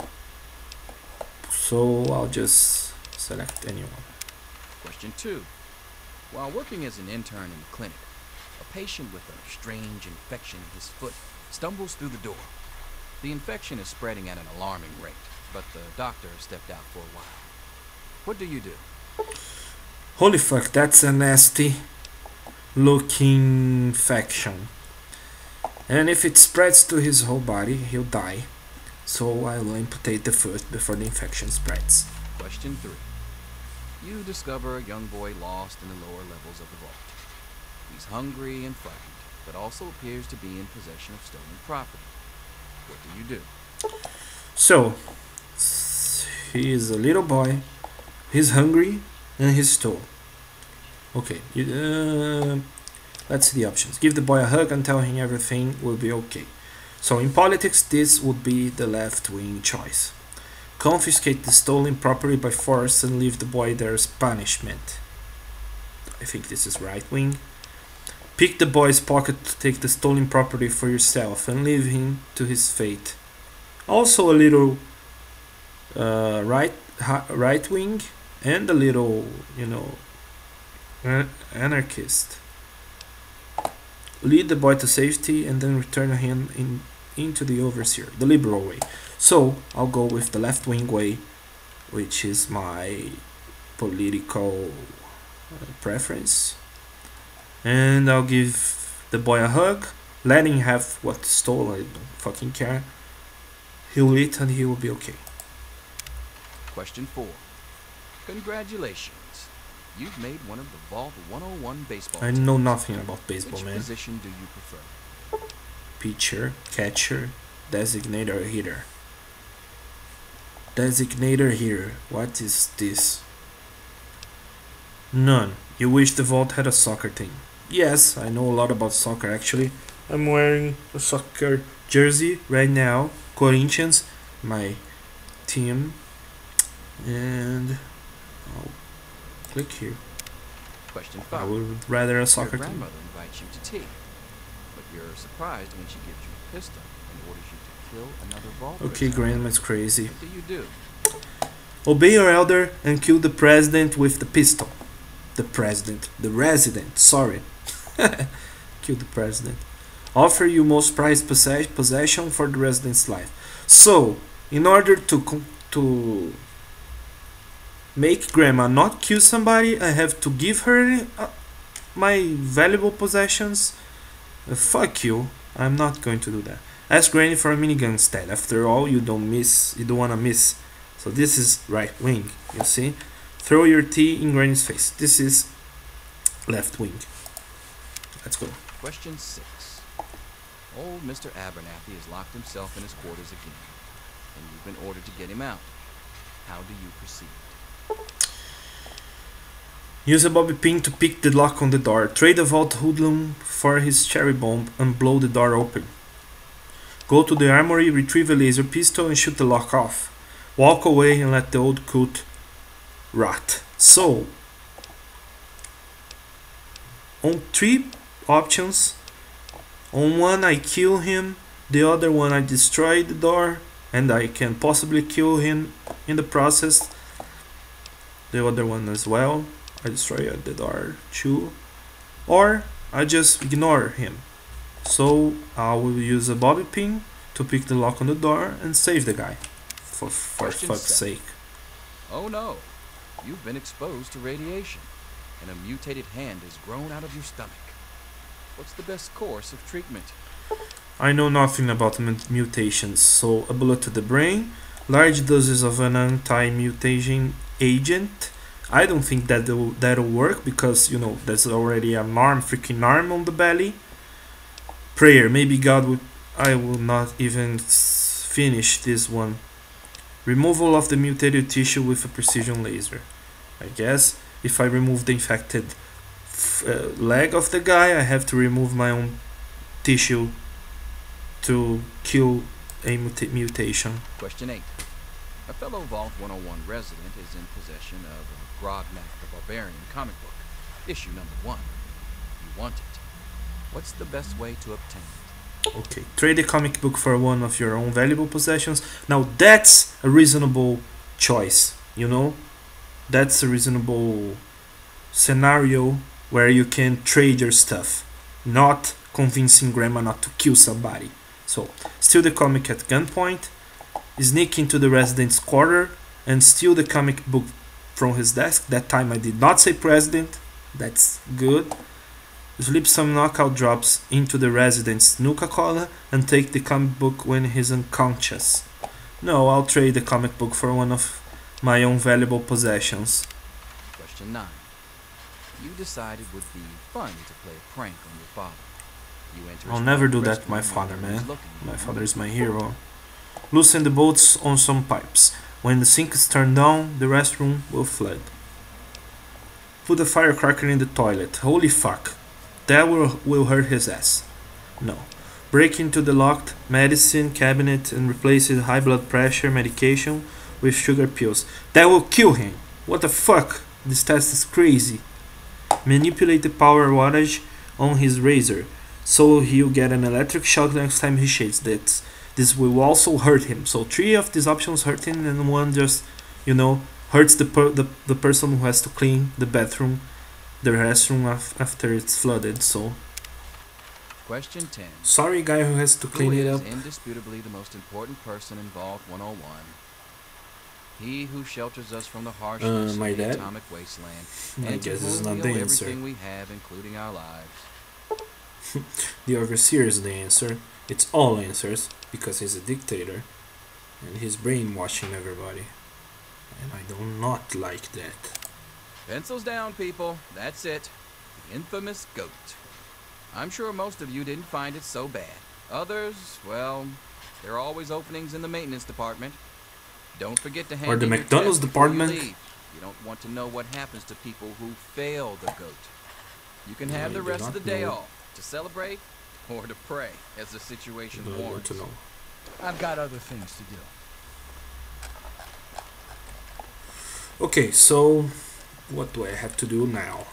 C: So I'll just select anyone.
G: Question two. While working as an intern in the clinic, a patient with a strange infection in his foot stumbles through the door. The infection is spreading at an alarming rate, but the doctor stepped out for a while. What do you do?
C: Holy fuck, that's a nasty looking infection. And if it spreads to his whole body, he'll die. So I will amputate the foot before the infection spreads.
G: Question three. You discover a young boy lost in the lower levels of the vault. He's hungry and frightened, but also appears to be in possession of stolen property. What do you do?
C: So, he is a little boy, he's hungry, and he's stole. Okay, you, uh, let's see the options. Give the boy a hug and tell him everything will be okay. So in politics, this would be the left-wing choice. Confiscate the stolen property by force and leave the boy there as punishment. I think this is right-wing. Pick the boy's pocket to take the stolen property for yourself and leave him to his fate. Also a little uh, right right wing and a little, you know, an anarchist. Lead the boy to safety and then return him in into the overseer, the liberal way. So I'll go with the left wing way, which is my political uh, preference. And I'll give the boy a hug, let him have what stole, I don't fucking care. He'll eat and he will be okay.
G: Question four. Congratulations. You've made one of the Vault one oh one baseball
C: I
G: teams.
C: know nothing about baseball,
G: Which
C: man.
G: position do you prefer?
C: Pitcher, catcher, designator, hitter. Designator hitter. What is this? None. You wish the Vault had a soccer team. Yes, I know a lot about soccer actually. I'm wearing a soccer jersey right now. Corinthians, my team. And I'll click here.
G: Question five.
C: I would rather a soccer
G: Your
C: team.
G: grandmother invites you to tea, but you're surprised when she gives you a pistol and orders you to kill another Vault.
C: Okay, grandma's crazy.
G: What do you do?
C: Obey your elder and kill the president with the pistol. The president. The resident. Sorry. Kill the president. Offer you most prized possess possession for the resident's life. So, in order to to make grandma not kill somebody, I have to give her uh, my valuable possessions. Uh, fuck you. I'm not going to do that. Ask granny for a minigun instead. After all, you don't miss. You don't wanna miss So this is right wing, you see? Throw your tea in Granny's face. This is left wing. Let's go.
G: Question six. Old Mister Abernathy has locked himself in his quarters again, and you've been ordered to get him out. How do you proceed?
C: Use a bobby pin to pick the lock on the door. Trade the vault hoodlum for his cherry bomb and blow the door open. Go to the armory, retrieve a laser pistol and shoot the lock off. Walk away and let the old coot rot. So, on three options, on one I kill him, the other one I destroy the door, and I can possibly kill him in the process. The other one as well, I destroy the door too. Or I just ignore him. So I will use a bobby pin to pick the lock on the door and save the guy. For, for fuck's sake.
G: Oh no, you've been exposed to radiation, and a mutated hand has grown out of your stomach. What's the best course of treatment?
C: I know nothing about mutations, so a bullet to the brain, large doses of an anti-mutation agent. I don't think that that'll, that'll work because, you know, there's already an arm, freaking arm on the belly. Prayer, maybe God would... I will not even finish this one. Removal of the mutated tissue with a precision laser. I guess if I remove the infected f uh, leg of the guy, I have to remove my own tissue to kill a muta mutation.
G: Question eight. A fellow Vault one oh one resident is in possession of a Grognak the Barbarian comic book, issue number one. You want it. What's the best way to obtain it?
C: Okay, trade a comic book for one of your own valuable possessions. Now that's a reasonable choice, you know? That's a reasonable scenario where you can trade your stuff, not convincing grandma not to kill somebody. So, steal the comic at gunpoint, sneak into the resident's quarter and steal the comic book from his desk. That time I did not say president, that's good. Slip some knockout drops into the resident's Nuka-Cola and take the comic book when he's unconscious. No, I'll trade the comic book for one of my own valuable possessions.
G: Question nine. You decided it would be fun to play a prank on your father. You enter
C: I'll never do that to my father, man. My father is my hero. Loosen the bolts on some pipes. When the sink is turned down, the restroom will flood. Put a firecracker in the toilet. Holy fuck. That will, will hurt his ass. No. Break into the locked medicine cabinet and replace his high blood pressure medication with sugar pills. That will kill him. What the fuck? This test is crazy. Manipulate the power wattage on his razor, so he'll get an electric shock next time he shades. That this will also hurt him. So three of these options hurt him, and one just, you know, hurts the per the, the person who has to clean the bathroom, the restroom af after it's flooded. So.
G: Question ten.
C: Sorry, guy who has to clean
G: who
C: it
G: is
C: up.
G: indisputably the most important person in Vault one oh one. He who shelters us from the harshness
C: Uh, my
G: of the
C: dad?
G: atomic wasteland,
C: I
G: and to
C: guess this is
G: whom
C: not
G: we
C: the
G: owe
C: answer.
G: everything we have, including our lives.
C: The overseer is the answer. It's all answers because he's a dictator and he's brainwashing everybody. And I do not like that.
G: Pencils down, people. That's it. The infamous goat. I'm sure most of you didn't find it so bad. Others, well, there are always openings in the maintenance department. Don't forget to hand
C: Or the
G: in your
C: McDonald's
G: test before you
C: department.
G: leave. You don't want to know what happens to people who fail the goat. You can
C: No,
G: have
C: you
G: the
C: do
G: rest of
C: not
G: the day
C: know.
G: off to celebrate or to pray as the situation
C: No, I want
G: warrants.
C: to know.
Q: I've got other things to do.
C: Okay, so what do I have to do now?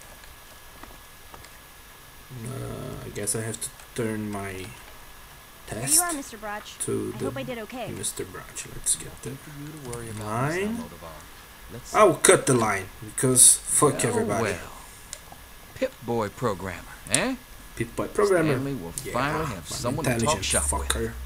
C: Uh, I guess I have to turn my
H: There
C: test
H: you are, Mister Broch.
C: to
H: I
C: the
H: hope I did okay.
C: Mister Broch. Let's get the
G: For you to worry about
C: line.
G: Let's
C: I will cut the line because fuck
G: Well,
C: everybody.
G: well. Pip-Boy programmer, eh?
C: Pip-Boy programmer.
G: Stanley will
C: Yeah,
G: finally have
C: I'm
G: someone to talk
C: intelligent
G: shop
C: fucker.
G: with.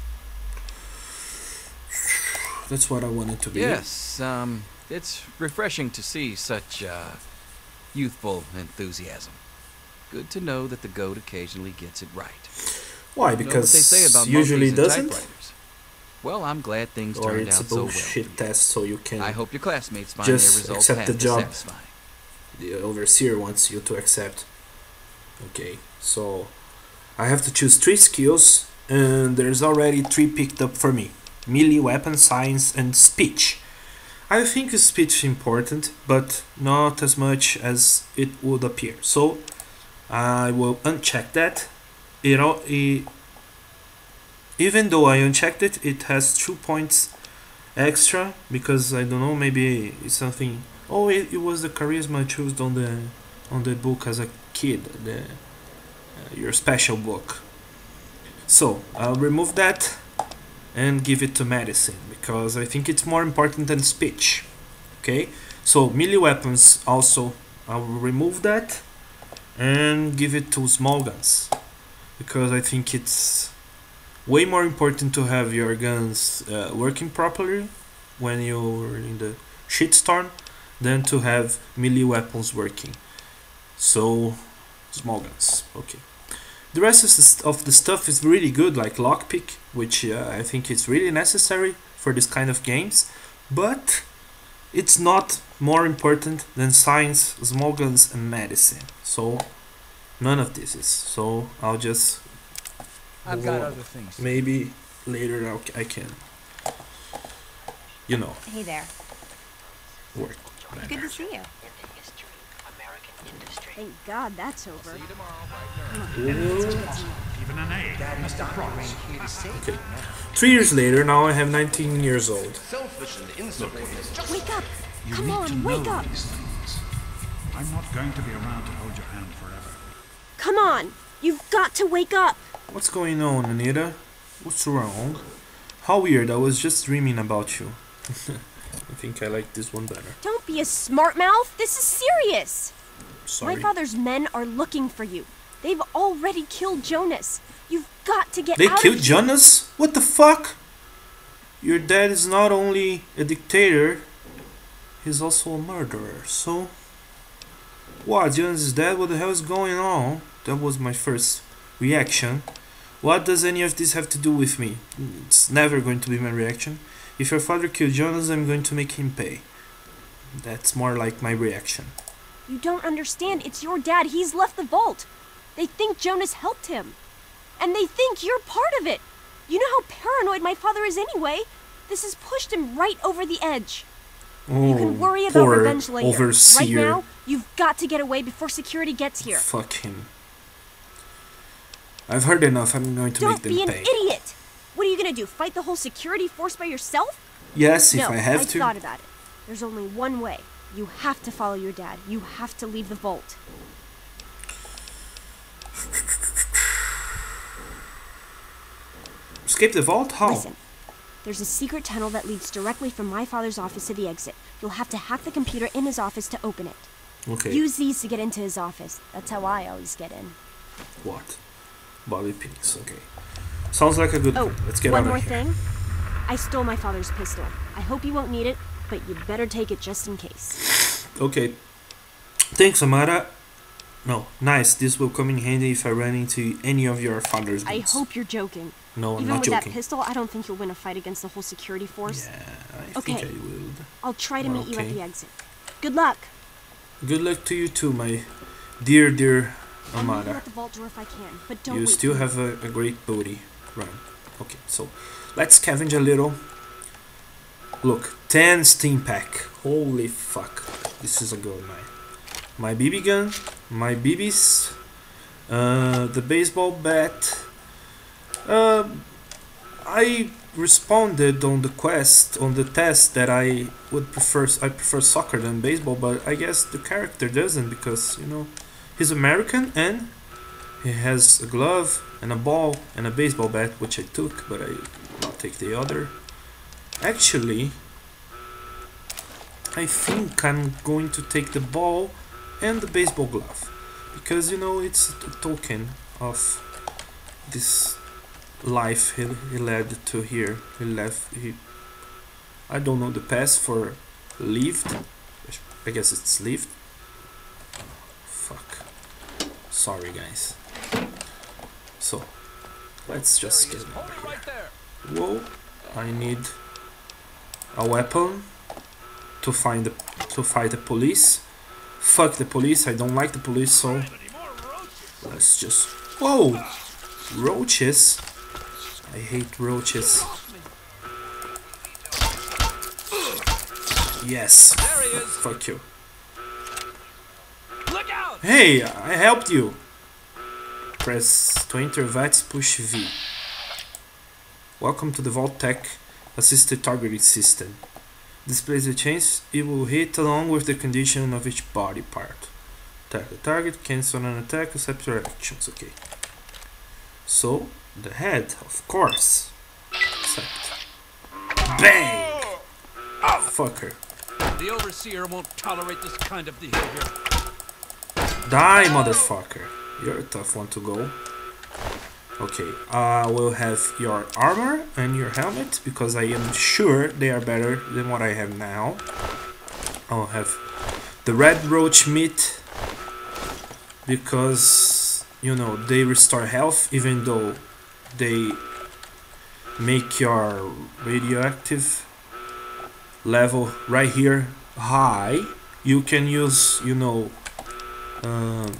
C: That's what I wanted to be.
G: Yes, um, it's refreshing to see such, uh, youthful enthusiasm. Good to know that the goat occasionally gets it right.
C: Why?
G: You know what
C: Because
G: they say about
C: usually
G: monkeys and
C: doesn't?
G: typewriters? Well, I'm glad things
C: or
G: turned
C: it's
G: out
C: a
G: so well.
C: bullshit test, so you can.
G: I hope your classmates find their
C: just
G: results
C: accept the
G: half as
C: job
G: satisfying.
C: the overseer wants you to accept. Okay, so I have to choose three skills, and there's already three picked up for me: melee, weapon, science, and speech. I think speech is important, but not as much as it would appear. So I will uncheck that. You know, it, even though I unchecked it, it has two points extra because I don't know. Maybe it's something. Oh, it, it was the charisma I chose on the on the book as a kid. The uh, your special book. So I'll remove that and give it to medicine because I think it's more important than speech. Okay, so melee weapons also I'll remove that and give it to small guns because I think it's way more important to have your guns uh, working properly when you're in the shitstorm than to have melee weapons working. So small guns. Okay. The rest of the, st of the stuff is really good, like lockpick, which uh, I think is really necessary for this kind of games, but it's not more important than science, small guns, and medicine. So none of this is. So I'll just.
Q: I've got other things.
C: Maybe later I'll, I can. You know.
R: Hey there.
C: Work.
R: Good to see you. Thank God that's over.
D: Even an A.
Q: Daddy's doctor ain't here to save
C: Okay.
Q: you now.
C: Three years later, now I have nineteen years old.
R: Wake up!
D: You
R: Come
D: need
R: on,
D: to know
R: wake up!
D: these things. I'm not going to be around to hold your hand forever.
R: Come on! You've got to wake up!
C: What's going on, Anita? What's wrong? How weird, I was just dreaming about you. I think I like this one better.
R: Don't be a smart mouth! This is serious!
C: Sorry.
R: My father's men are looking for you. They've already killed Jonas. You've got to get
C: They
R: out
C: killed
R: of here.
C: Jonas? What the fuck? Your dad is not only a dictator, he's also a murderer, so... What, Jonas is dead? What the hell is going on? That was my first reaction. What does any of this have to do with me? It's never going to be my reaction. If your father killed Jonas, I'm going to make him pay. That's more like my reaction.
R: You don't understand. It's your dad. He's left the vault. They think Jonas helped him. And they think you're part of it. You know how paranoid my father is anyway. This has pushed him right over the edge.
C: Oh,
R: you can worry about
C: poor
R: revenge later.
C: overseer.
R: Right now, you've got to get away before security gets here.
C: Fuck him. I've heard enough. I'm going to
R: Don't
C: make them
R: be an
C: pay.
R: idiot. What are you gonna do? Fight the whole security force by yourself?
C: Yes, if
R: no,
C: I have
R: I
C: to.
R: thought about it. There's only one way. You have to follow your dad. You have to leave the vault.
C: Escape the vault? How?
R: Listen, there's a secret tunnel that leads directly from my father's office to the exit. You'll have to hack the computer in his office to open it.
C: Okay.
R: Use these to get into his office. That's how I always get in.
C: What? Bobby pins. Okay. Sounds like a good
R: Oh,
C: plan. Let's get
R: one
C: out
R: more
C: of here.
R: thing. I stole my father's pistol. I hope you won't need it, but you better take it just in case.
C: Okay. Thanks, Amara. No, nice. This will come in handy if I run into any of your father's
R: I
C: boots.
R: hope you're joking.
C: No, I'm
R: Even
C: not
R: with
C: joking.
R: that pistol, I don't think you'll win a fight against the whole security force.
C: Yeah, I
R: okay.
C: think I will.
R: I'll try to
C: Well,
R: meet you at
C: okay.
R: the exit. Good luck.
C: Good luck to you too, my dear, dear
R: I'll meet you
C: Amara.
R: at the vault door if I can, but don't
C: You
R: wait
C: still
R: for me.
C: have a, a great booty. Run. Okay, so let's scavenge a little. Look, ten steam pack. Holy fuck. This is a good night. My B B gun, my B Bs, uh, the baseball bat. Uh, I responded on the quest, on the test that I would prefer, I prefer soccer than baseball, but I guess the character doesn't because, you know, he's American and he has a glove and a ball and a baseball bat, which I took, but I did not take the other. Actually, I think I'm going to take the ball and the baseball glove because, you know, it's a token of this life he, he led to here. He left. He. I don't know the past for lived. I guess it's lived. Fuck. Sorry, guys. So, let's just get out of here. Whoa. I need a weapon to find the to fight the police. Fuck the police, I don't like the police, so let's just... Whoa! Roaches? I hate roaches. Yes. Fuck you. Hey, I helped you. Press to enter V A T S, push V. Welcome to the Vault Tech Assisted Targeting System. Displays the chance it will hit along with the condition of each body part. Attack the target, cancel an attack, accept your actions. Okay. So, the head, of course. Accept. Bang! Oh, fucker.
T: The Overseer won't tolerate this kind of behavior.
C: Die, motherfucker. You're a tough one to go. Okay, I uh, will have your armor and your helmet because I am sure they are better than what I have now. I'll have the red roach meat because, you know, they restore health even though they make your radioactive level right here high. You can use, you know, um,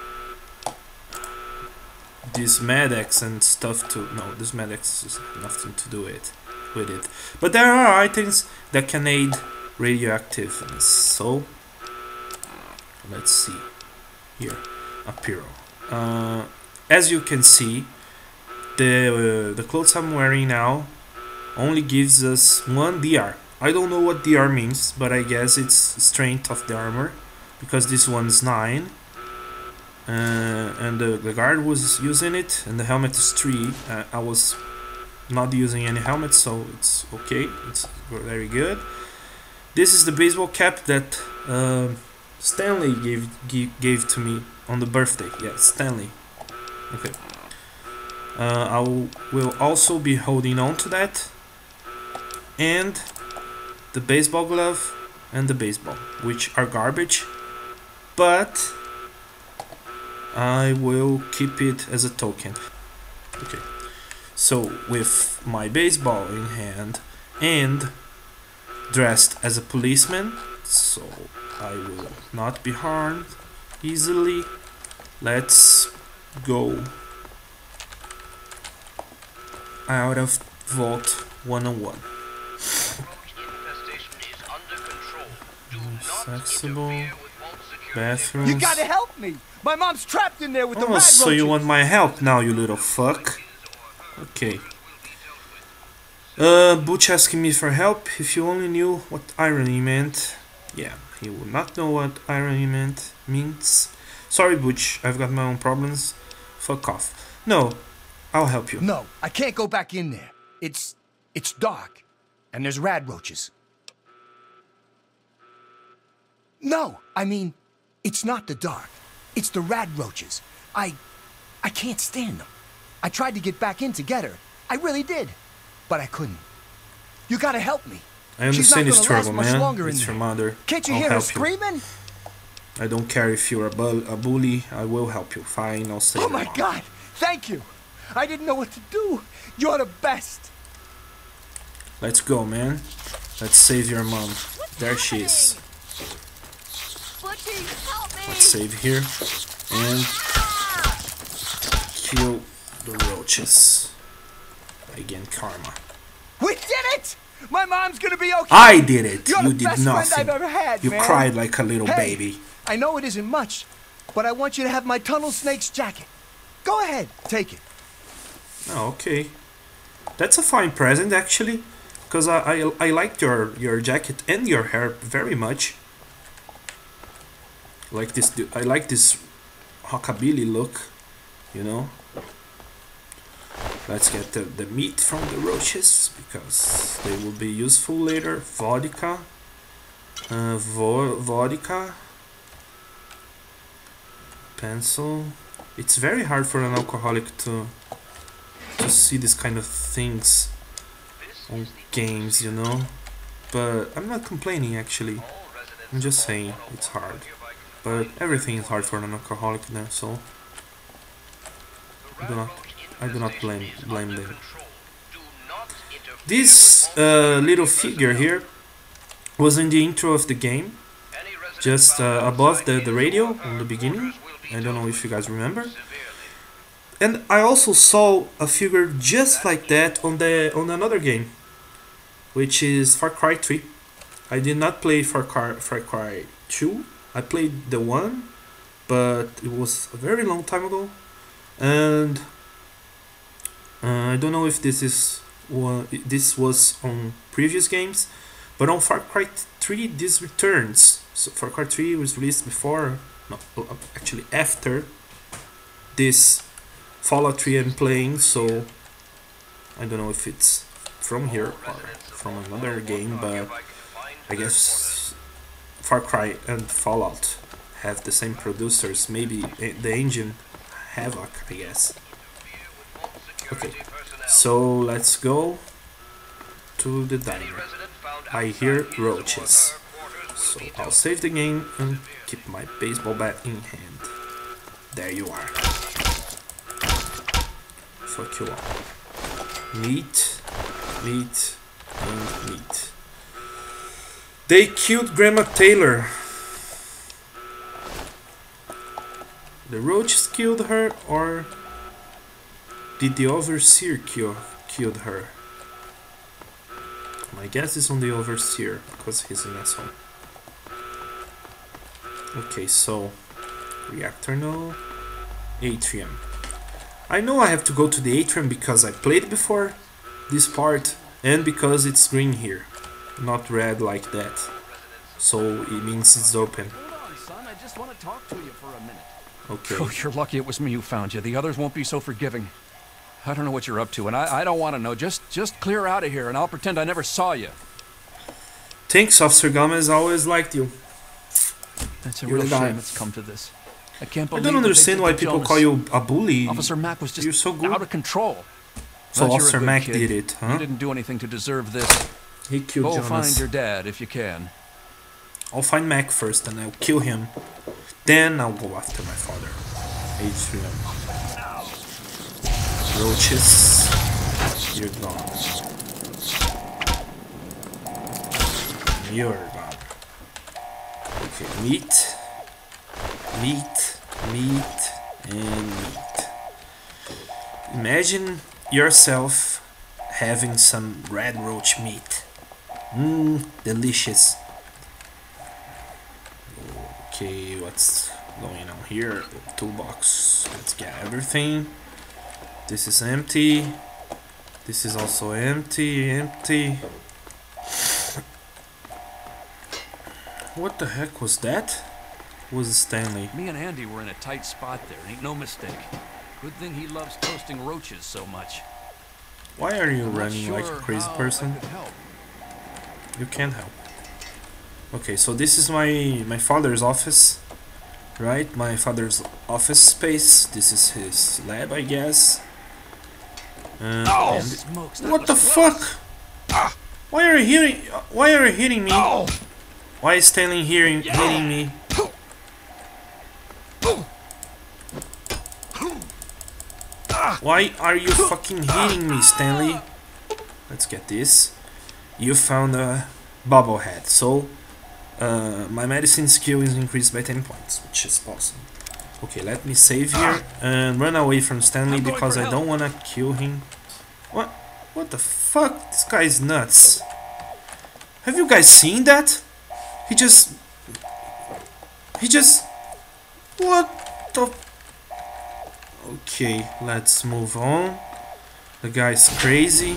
C: this Medex and stuff to... No, this Medex has nothing to do it, with it. But there are items that can aid radioactiveness. So, let's see. Here, Apiro. Uh, as you can see, the, uh, the clothes I'm wearing now only gives us one D R. I don't know what D R means, but I guess it's strength of the armor, because this one's nine. Uh, and the, the guard was using it, and the helmet is three. Uh, I was not using any helmet, so it's okay. It's very good. This is the baseball cap that uh, Stanley gave, gave gave to me on the birthday. Yeah, Stanley. Okay. Uh, I will also be holding on to that, and the baseball glove and the baseball, which are garbage, but I will keep it as a token. Okay, so with my baseball in hand and dressed as a policeman, so I will not be harmed easily, let's go out of Vault one oh one. Flexible bathroom.
Q: You gotta help me! My mom's trapped in there with
C: oh,
Q: the rat roaches.
C: So you want my help now, you little fuck? Okay. Uh, Butch asking me for help. If you only knew what irony meant. Yeah, he would not know what irony meant means. Sorry, Butch. I've got my own problems. Fuck off. No, I'll help you.
Q: No, I can't go back in there. It's... it's dark. And there's rad roaches. No, I mean, it's not the dark. It's the rad roaches. I... I can't stand them. I tried to get back in to get her. I really did. But I couldn't. You gotta help me.
C: I understand his struggle, man. It's your mother.
Q: Can't you
C: I'll
Q: hear her
C: help
Q: screaming?
C: You. I don't care if you're a, bu a bully. I will help you. Fine, I'll stay.
Q: Oh my God! Thank you! I didn't know what to do. You're the best.
C: Let's go, man. Let's save your mom. There she is. Let's save here and kill the roaches. Again, karma.
Q: We did it! My mom's gonna be okay.
C: I did it.
Q: You're
C: you
Q: the
C: did
Q: best
C: nothing.
Q: Friend I've ever had,
C: you
Q: man.
C: cried like a little
Q: hey,
C: baby.
Q: I know it isn't much, but I want you to have my tunnel snake's jacket. Go ahead, take it.
C: Oh, okay. That's a fine present, actually, because I, I I liked your your jacket and your hair very much. Like this, I like this rockabilly look, you know. Let's get the, the meat from the roaches because they will be useful later. Vodka, uh, vo vodka, pencil. It's very hard for an alcoholic to to see this kind of things on games, you know. But I'm not complaining, actually. I'm just saying it's hard. But everything is hard for an alcoholic now, so I do not, I do not blame blame them. This uh, little figure here was in the intro of the game, just uh, above the, the radio on the beginning. I don't know if you guys remember. And I also saw a figure just like that on the on another game, which is Far Cry three. I did not play Far Cry, Far Cry two. I played the one, but it was a very long time ago. And uh, I don't know if this is well, this was on previous games, but on Far Cry three this returns. So Far Cry three was released before, no, actually after this Fallout three I'm playing, so I don't know if it's from here or from another game, but I guess Far Cry and Fallout have the same producers, maybe the engine Havoc, I guess. Okay, so let's go to the diner. I hear roaches, so I'll save the game and keep my baseball bat in hand. There you are. Fuck you all. Meat, meat, and meat. They killed Grandma Taylor. The roaches killed her, or did the overseer kill killed her? My guess is on the overseer, because he's an asshole. Okay, so reactor no, atrium. I know I have to go to the atrium because I played before this part, and because it's green here, not red like that. So it means it's open.
G: Hold on, son. I just want to talk to you for a minute.
C: Okay.
T: Oh, you're lucky it was me who found you. The others won't be so forgiving. I don't know what you're up to, and I, I don't want to know. Just just clear out of here, and I'll pretend I never saw you.
C: Thanks, Officer Gomez. Always liked you.
T: That's a
C: You're
T: real
C: the guy.
T: shame it's come to this. I can't
C: I
T: believe
C: don't
T: what they
C: understand
T: did
C: why
T: to
C: people
T: Jonas.
C: call you a bully.
T: Officer Mack was just
C: You're so good.
T: out of control.
C: So
T: But you're a
C: Officer
T: good
C: Mack
T: kid.
C: did it, huh?
T: You didn't do anything to deserve this.
C: He killed
T: Go
C: Jonas.
T: find your dad if you can.
C: I'll find Mac first and I'll kill him. Then I'll go after my father. Atrium. Roaches. You're gone. You're gone. Okay, meat. Meat. Meat. And meat. Imagine yourself having some red roach meat. Mmm, delicious. Okay, what's going on here? Toolbox. Let's get everything. This is empty. This is also empty, empty. What the heck was that? Was Stanley?
T: Me and Andy were in a tight spot there, ain't no mistake. Good thing he loves toasting roaches so much.
C: Why are you
T: I'm not
C: running like a
T: sure
C: crazy
T: how I
C: person?
T: could help.
C: You can help. Okay, so this is my my father's office, right? My father's office space. This is his lab, I guess. Uh,
T: Oh,
C: and
T: smokes, that
C: what the
T: was close.
C: fuck? Why are you hitting? Why are you hitting me? Why is Stanley here hitting me? Why are you fucking hitting me, Stanley? Let's get this. You found a bobblehead, so uh, my medicine skill is increased by ten points, which is awesome. Okay, let me save here and run away from Stanley because I don't want to kill him. What? What the fuck? This guy is nuts. Have you guys seen that? He just... He just... What the... Okay, let's move on. The guy's crazy.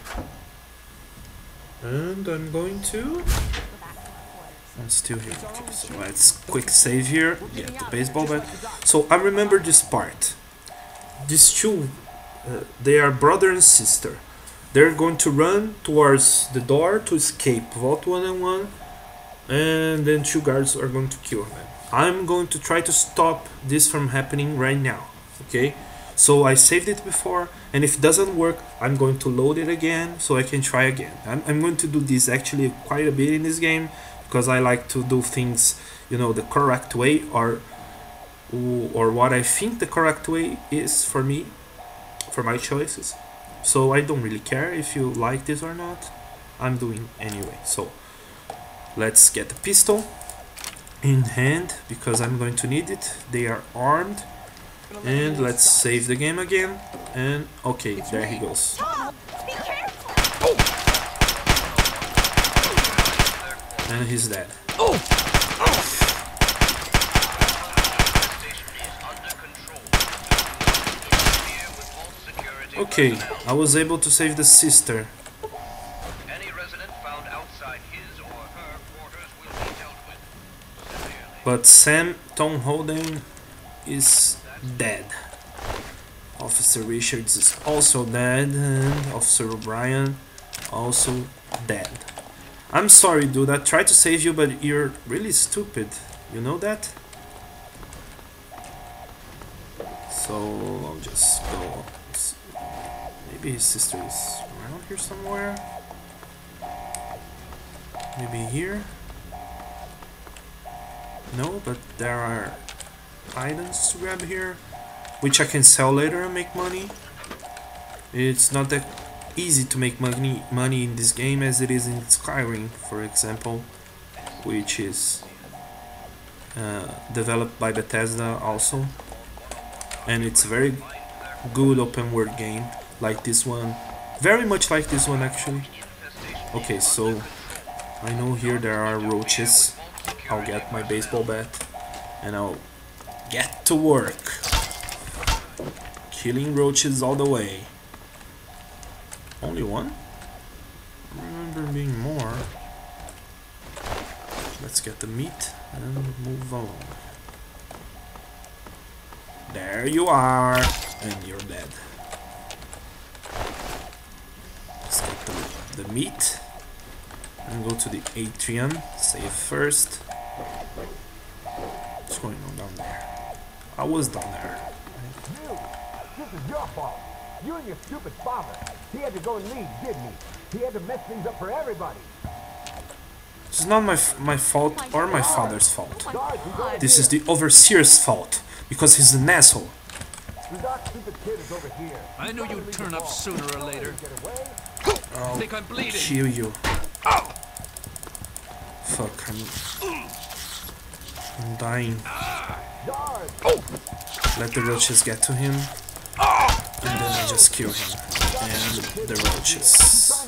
C: And I'm going to... I'm still here. Okay, so let's quick save here. Get the baseball bat. So I remember this part. These two, uh, they are brother and sister. They're going to run towards the door to escape Vault one oh one. And then two guards are going to kill them. I'm going to try to stop this from happening right now. Okay? So I saved it before, and if it doesn't work, I'm going to load it again so I can try again. I'm, I'm going to do this actually quite a bit in this game because I like to do things, you know, the correct way, or or what I think the correct way is for me, for my choices. So I don't really care if you like this or not. I'm doing anyway. So let's get the pistol in hand because I'm going to need it. They are armed. And let's save the game again. And okay, there he goes. And he's dead. Okay, I was able to save the sister. But Sam Tom Holden is dead. Officer Richards is also dead, and Officer O'Brien also dead. I'm sorry, dude, I tried to save you, but you're really stupid. You know that? So I'll just go. Maybe his sister is around here somewhere. Maybe here. No, but there are items to grab here, which I can sell later and make money. It's not that easy to make money money in this game as it is in Skyrim, for example, which is uh, developed by Bethesda also, and it's a very good open world game like this one, very much like this one actually. Okay, so I know here there are roaches. I'll get my baseball bat and I'll get to work. Killing roaches all the way. Only one? I remember being more. Let's get the meat and move along. There you are, and you're dead. Let's get the, the meat and go to the atrium. Save first. What's going on down there? I was down there.
U: You! This is your fault. You and your stupid father. He had to go and leave, didn't he? He had to mess things up for everybody.
C: This is not my f my fault or my father's fault. This is the overseer's fault because he's an asshole.
T: I knew you'd turn up sooner or later.
C: I'll
T: think I'm bleeding.
C: Kill you. Fuck, I'm, I'm dying. Let the roaches get to him, and then I just kill him. And the roaches.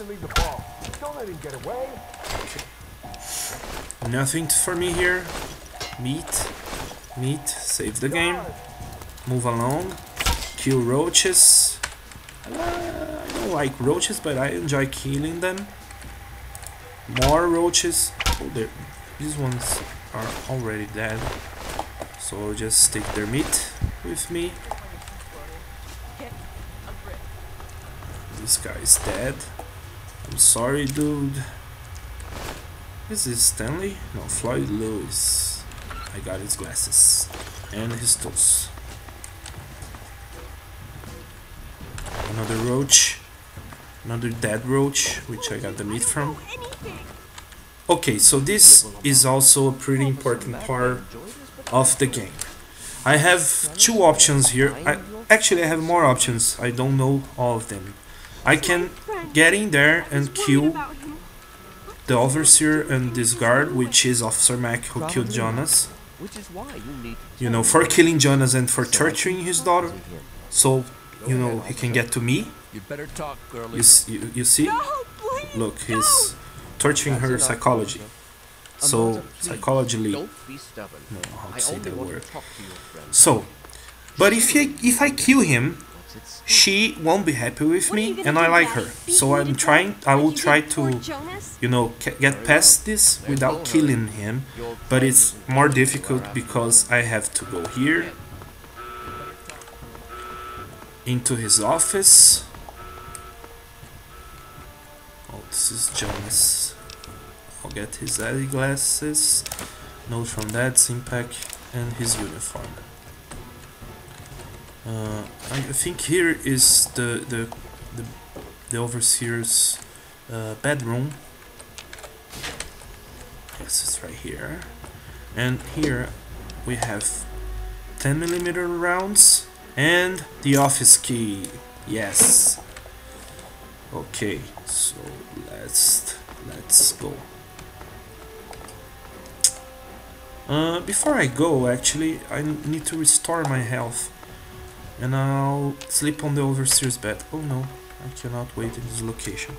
C: Okay. Nothing for me here. Meat. Meat. Save the game. Move along. Kill roaches. Uh, I don't like roaches, but I enjoy killing them. More roaches. Oh, these ones are already dead. So I'll just take their meat with me. This guy is dead. I'm sorry, dude. Is this Stanley? No, Floyd Lewis. I got his glasses and his tools. Another roach. Another dead roach, which I got the meat from. Okay, so this is also a pretty important part of the game. I have two options here. I actually I have more options. I don't know all of them. I can get in there and kill the overseer and this guard, which is Officer Mack, who killed Jonas. You know, for killing Jonas and for torturing his daughter. So, you know, he can get to me.
T: You'd better talk, girlie.
C: You, you, you see? Look, he's torturing her psychology. So, psychologically, no, how to say that word. So, but if I, if I kill him, she won't be happy with me, and I like her. So I'm trying, I will try to, you know, get past this without killing him, but it's more difficult because I have to go here, into his office. Oh, this is Jonas. I'll get his eyeglasses, note from Dad's impact, and his uniform. Uh, I think here is the the the, the overseer's uh, bedroom. Yes, it's right here. And here we have ten millimeter rounds and the office key. Yes. Okay, so let's let's go. Uh, before I go, actually, I need to restore my health, and I'll sleep on the overseer's bed. Oh no, I cannot wait in this location.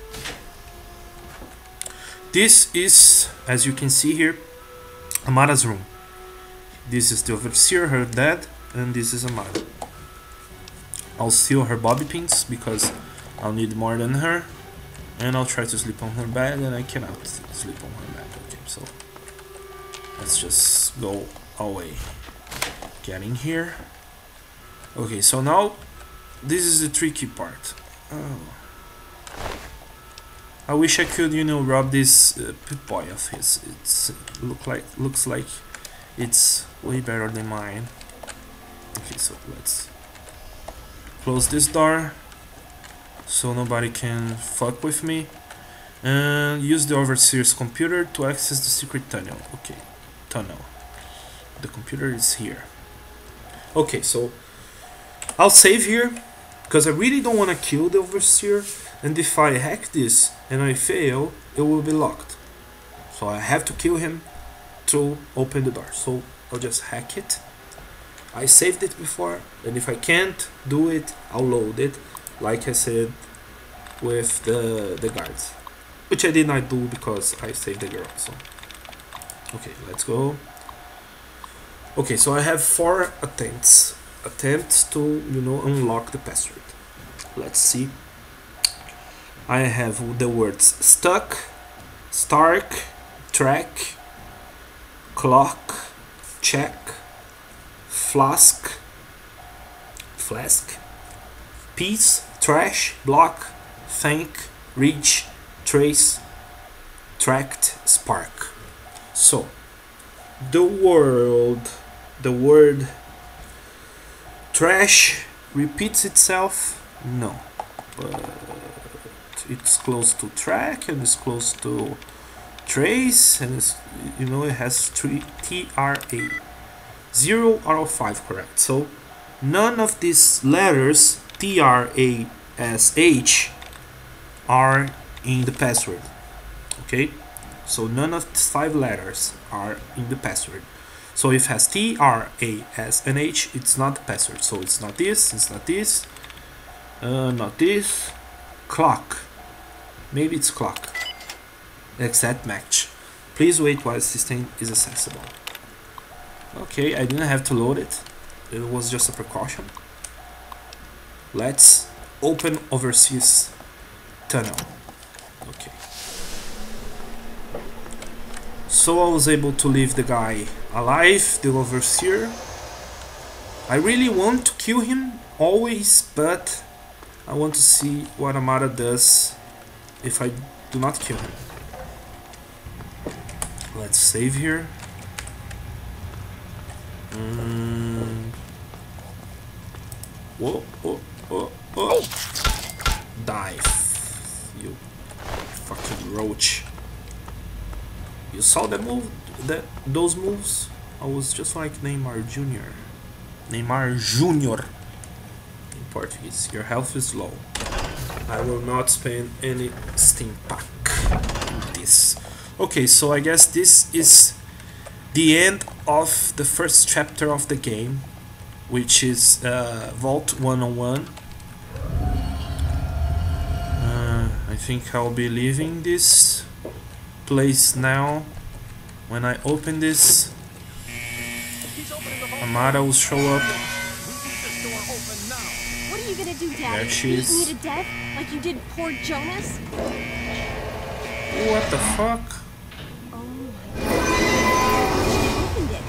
C: This is, as you can see here, Amara's room. This is the overseer, her dad, and this is Amara. I'll steal her bobby pins because I'll need more than her, and I'll try to sleep on her bed, and I cannot sleep on her bed. Okay, so let's just go away. Get in here. Okay, so now this is the tricky part. Oh. I wish I could, you know, rob this uh, Pip-Boy of his. It's look like looks like it's way better than mine. Okay, so let's close this door so nobody can fuck with me, and use the overseer's computer to access the secret tunnel. Okay, tunnel. The computer is here. Okay, so I'll save here because I really don't want to kill the overseer, and if I hack this and I fail, it will be locked. So I have to kill him to open the door. So I'll just hack it. I saved it before, and if I can't do it, I'll load it, like I said with the, the guards. Which I did not do because I saved the girl, so... Okay, let's go. Okay, so I have four attempts. Attempts to, you know, unlock the password. Let's see. I have the words stuck, stark, track, clock, check, flask, flask, piece, trash, block, thank, reach, trace, tract, spark. So the word, the word trash repeats itself? No, but it's close to track and it's close to trace, and it's, you know, it has three T R A. Zero out of five correct. So none of these letters T R A S H are in the password. Okay, so none of these five letters are in the password. So if it has T R A S and H, it's not the password. So it's not this, it's not this, uh, not this. Clock. Maybe it's clock. Exact match. Please wait while the system is accessible. Okay, I didn't have to load it. It was just a precaution. Let's open overseas tunnel. Okay. So I was able to leave the guy alive, the overseer. I really want to kill him always, but I want to see what Amara does if I do not kill him. Let's save here. Mm. Whoa, whoa, whoa, whoa. Dive. You fucking roach. You saw that move? That those moves? I was just like Neymar Junior Neymar Junior in Portuguese. Your health is low. I will not spend any steam pack on this. Okay, so I guess this is the end of the first chapter of the game, which is uh, Vault one oh one. Uh, I think I'll be leaving this place now. When I open this, Amara will show up.
R: What are you gonna do, Dad?
C: There she is.
R: Beat me to death like you did poor Jonas?
C: What the fuck?
R: Oh my god. She opened it.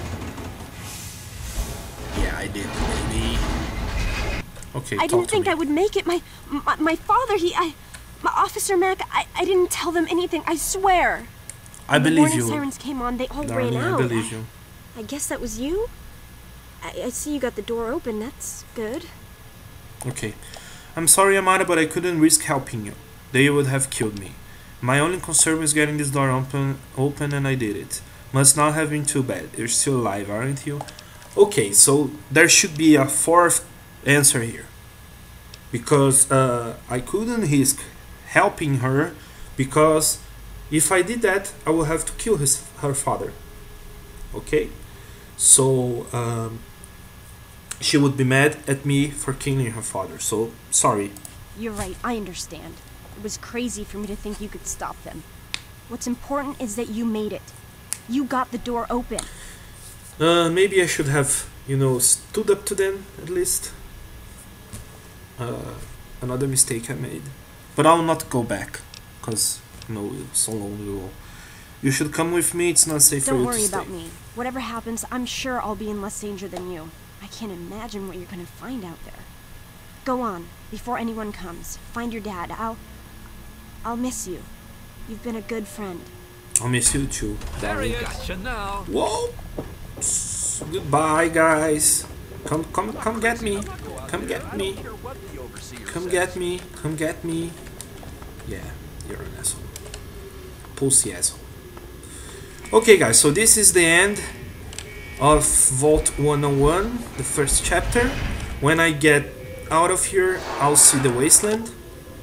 C: Yeah, I did, baby. Okay,
R: I didn't think I would make it. My, my my father, he I my Officer Mac, I, I didn't tell them anything, I swear.
C: I
R: when
C: believe
R: the
C: you.
R: warning sirens came on, they all
C: Darling,
R: ran out.
C: I believe you.
R: I, I guess that was you? I, I see you got the door open, that's good.
C: Okay. I'm sorry, Amara, but I couldn't risk helping you. They would have killed me. My only concern was getting this door open, open and I did it. Must not have been too bad. You're still alive, aren't you? Okay, so there should be a fourth answer here. Because uh, I couldn't risk helping her, because if I did that, I will have to kill his her father. Okay, so um, she would be mad at me for killing her father. So sorry.
R: You're right, I understand. It was crazy for me to think you could stop them. What's important is that you made it. You got the door open.
C: Uh, maybe I should have, you know, stood up to them at least. Uh, another mistake I made. But I'll not go back, because, you know, it's so long ago. You should come with me, it's not safe for you to stay.
R: Don't worry about me. Whatever happens, I'm sure I'll be in less danger than you. I can't imagine what you're gonna find out there. Go on, before anyone comes. Find your dad. I'll... I'll miss you. You've been a good friend.
C: I'll miss you too.
T: There he is. Now.
C: Whoa! Goodbye, guys. Come, come, come get me. Come get me. Come get me. Come get me. Yeah, you're an asshole. Pussy asshole. Okay, guys. So this is the end of Vault one oh one, the first chapter. When I get out of here, I'll see the wasteland.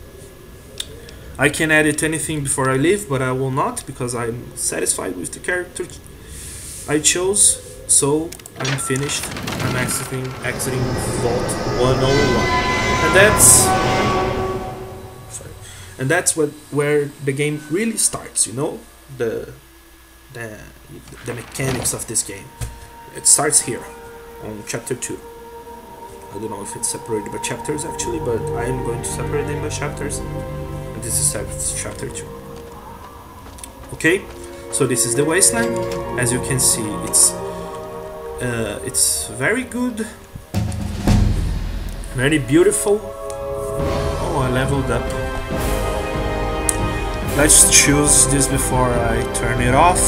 C: I can edit anything before I leave, but I will not, because I'm satisfied with the character I chose. So I'm finished. I'm exiting, exiting Vault one oh one, and that's sorry, and that's what where the game really starts. You know, the the the mechanics of this game. It starts here on chapter two. I don't know if it's separated by chapters actually, but I am going to separate them by chapters. And this is chapter two. Okay, so this is the wasteland. As you can see, it's uh, it's very good, very beautiful. Oh, I leveled up. Let's choose this before I turn it off.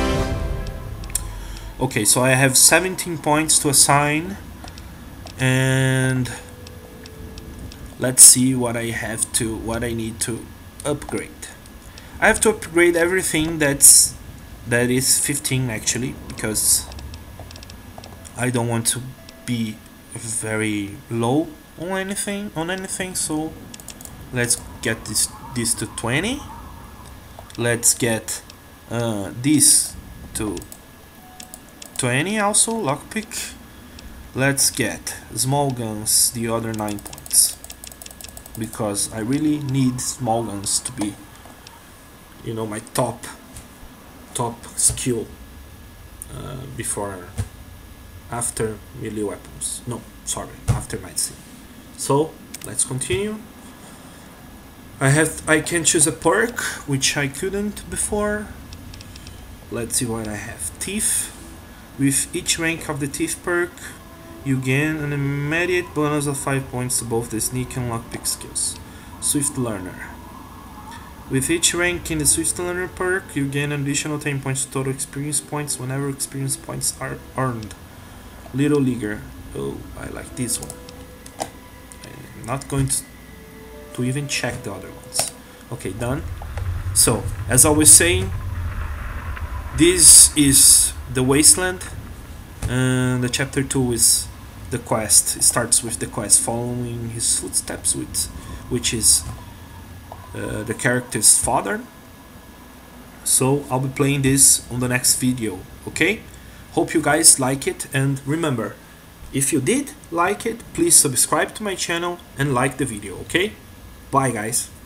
C: Okay, so I have seventeen points to assign, and let's see what I have to, what I need to upgrade. I have to upgrade everything that's that is fifteen actually, because I don't want to be very low on anything on anything. So let's get this this to twenty. Let's get uh, this to twenty also, lockpick. Let's get small guns, the other nine points, because I really need small guns to be, you know, my top top skill uh, before after melee weapons. No, sorry, after medicine. So let's continue. I have I can choose a perk which I couldn't before. Let's see what I have. Thief. With each rank of the Thief perk, you gain an immediate bonus of five points to both the sneak and lockpick skills. Swift Learner. With each rank in the Swift Learner perk, you gain an additional ten points to total experience points whenever experience points are earned. Little Leaguer. Oh, I like this one. I'm not going to, to even check the other ones. Okay, done. So, as I was saying, this is the wasteland, and the chapter two is the quest. It starts with the quest following his footsteps, with which is uh, the character's father. So I'll be playing this on the next video. Okay, hope you guys like it, and remember, if you did like it, please subscribe to my channel and like the video. Okay, bye guys.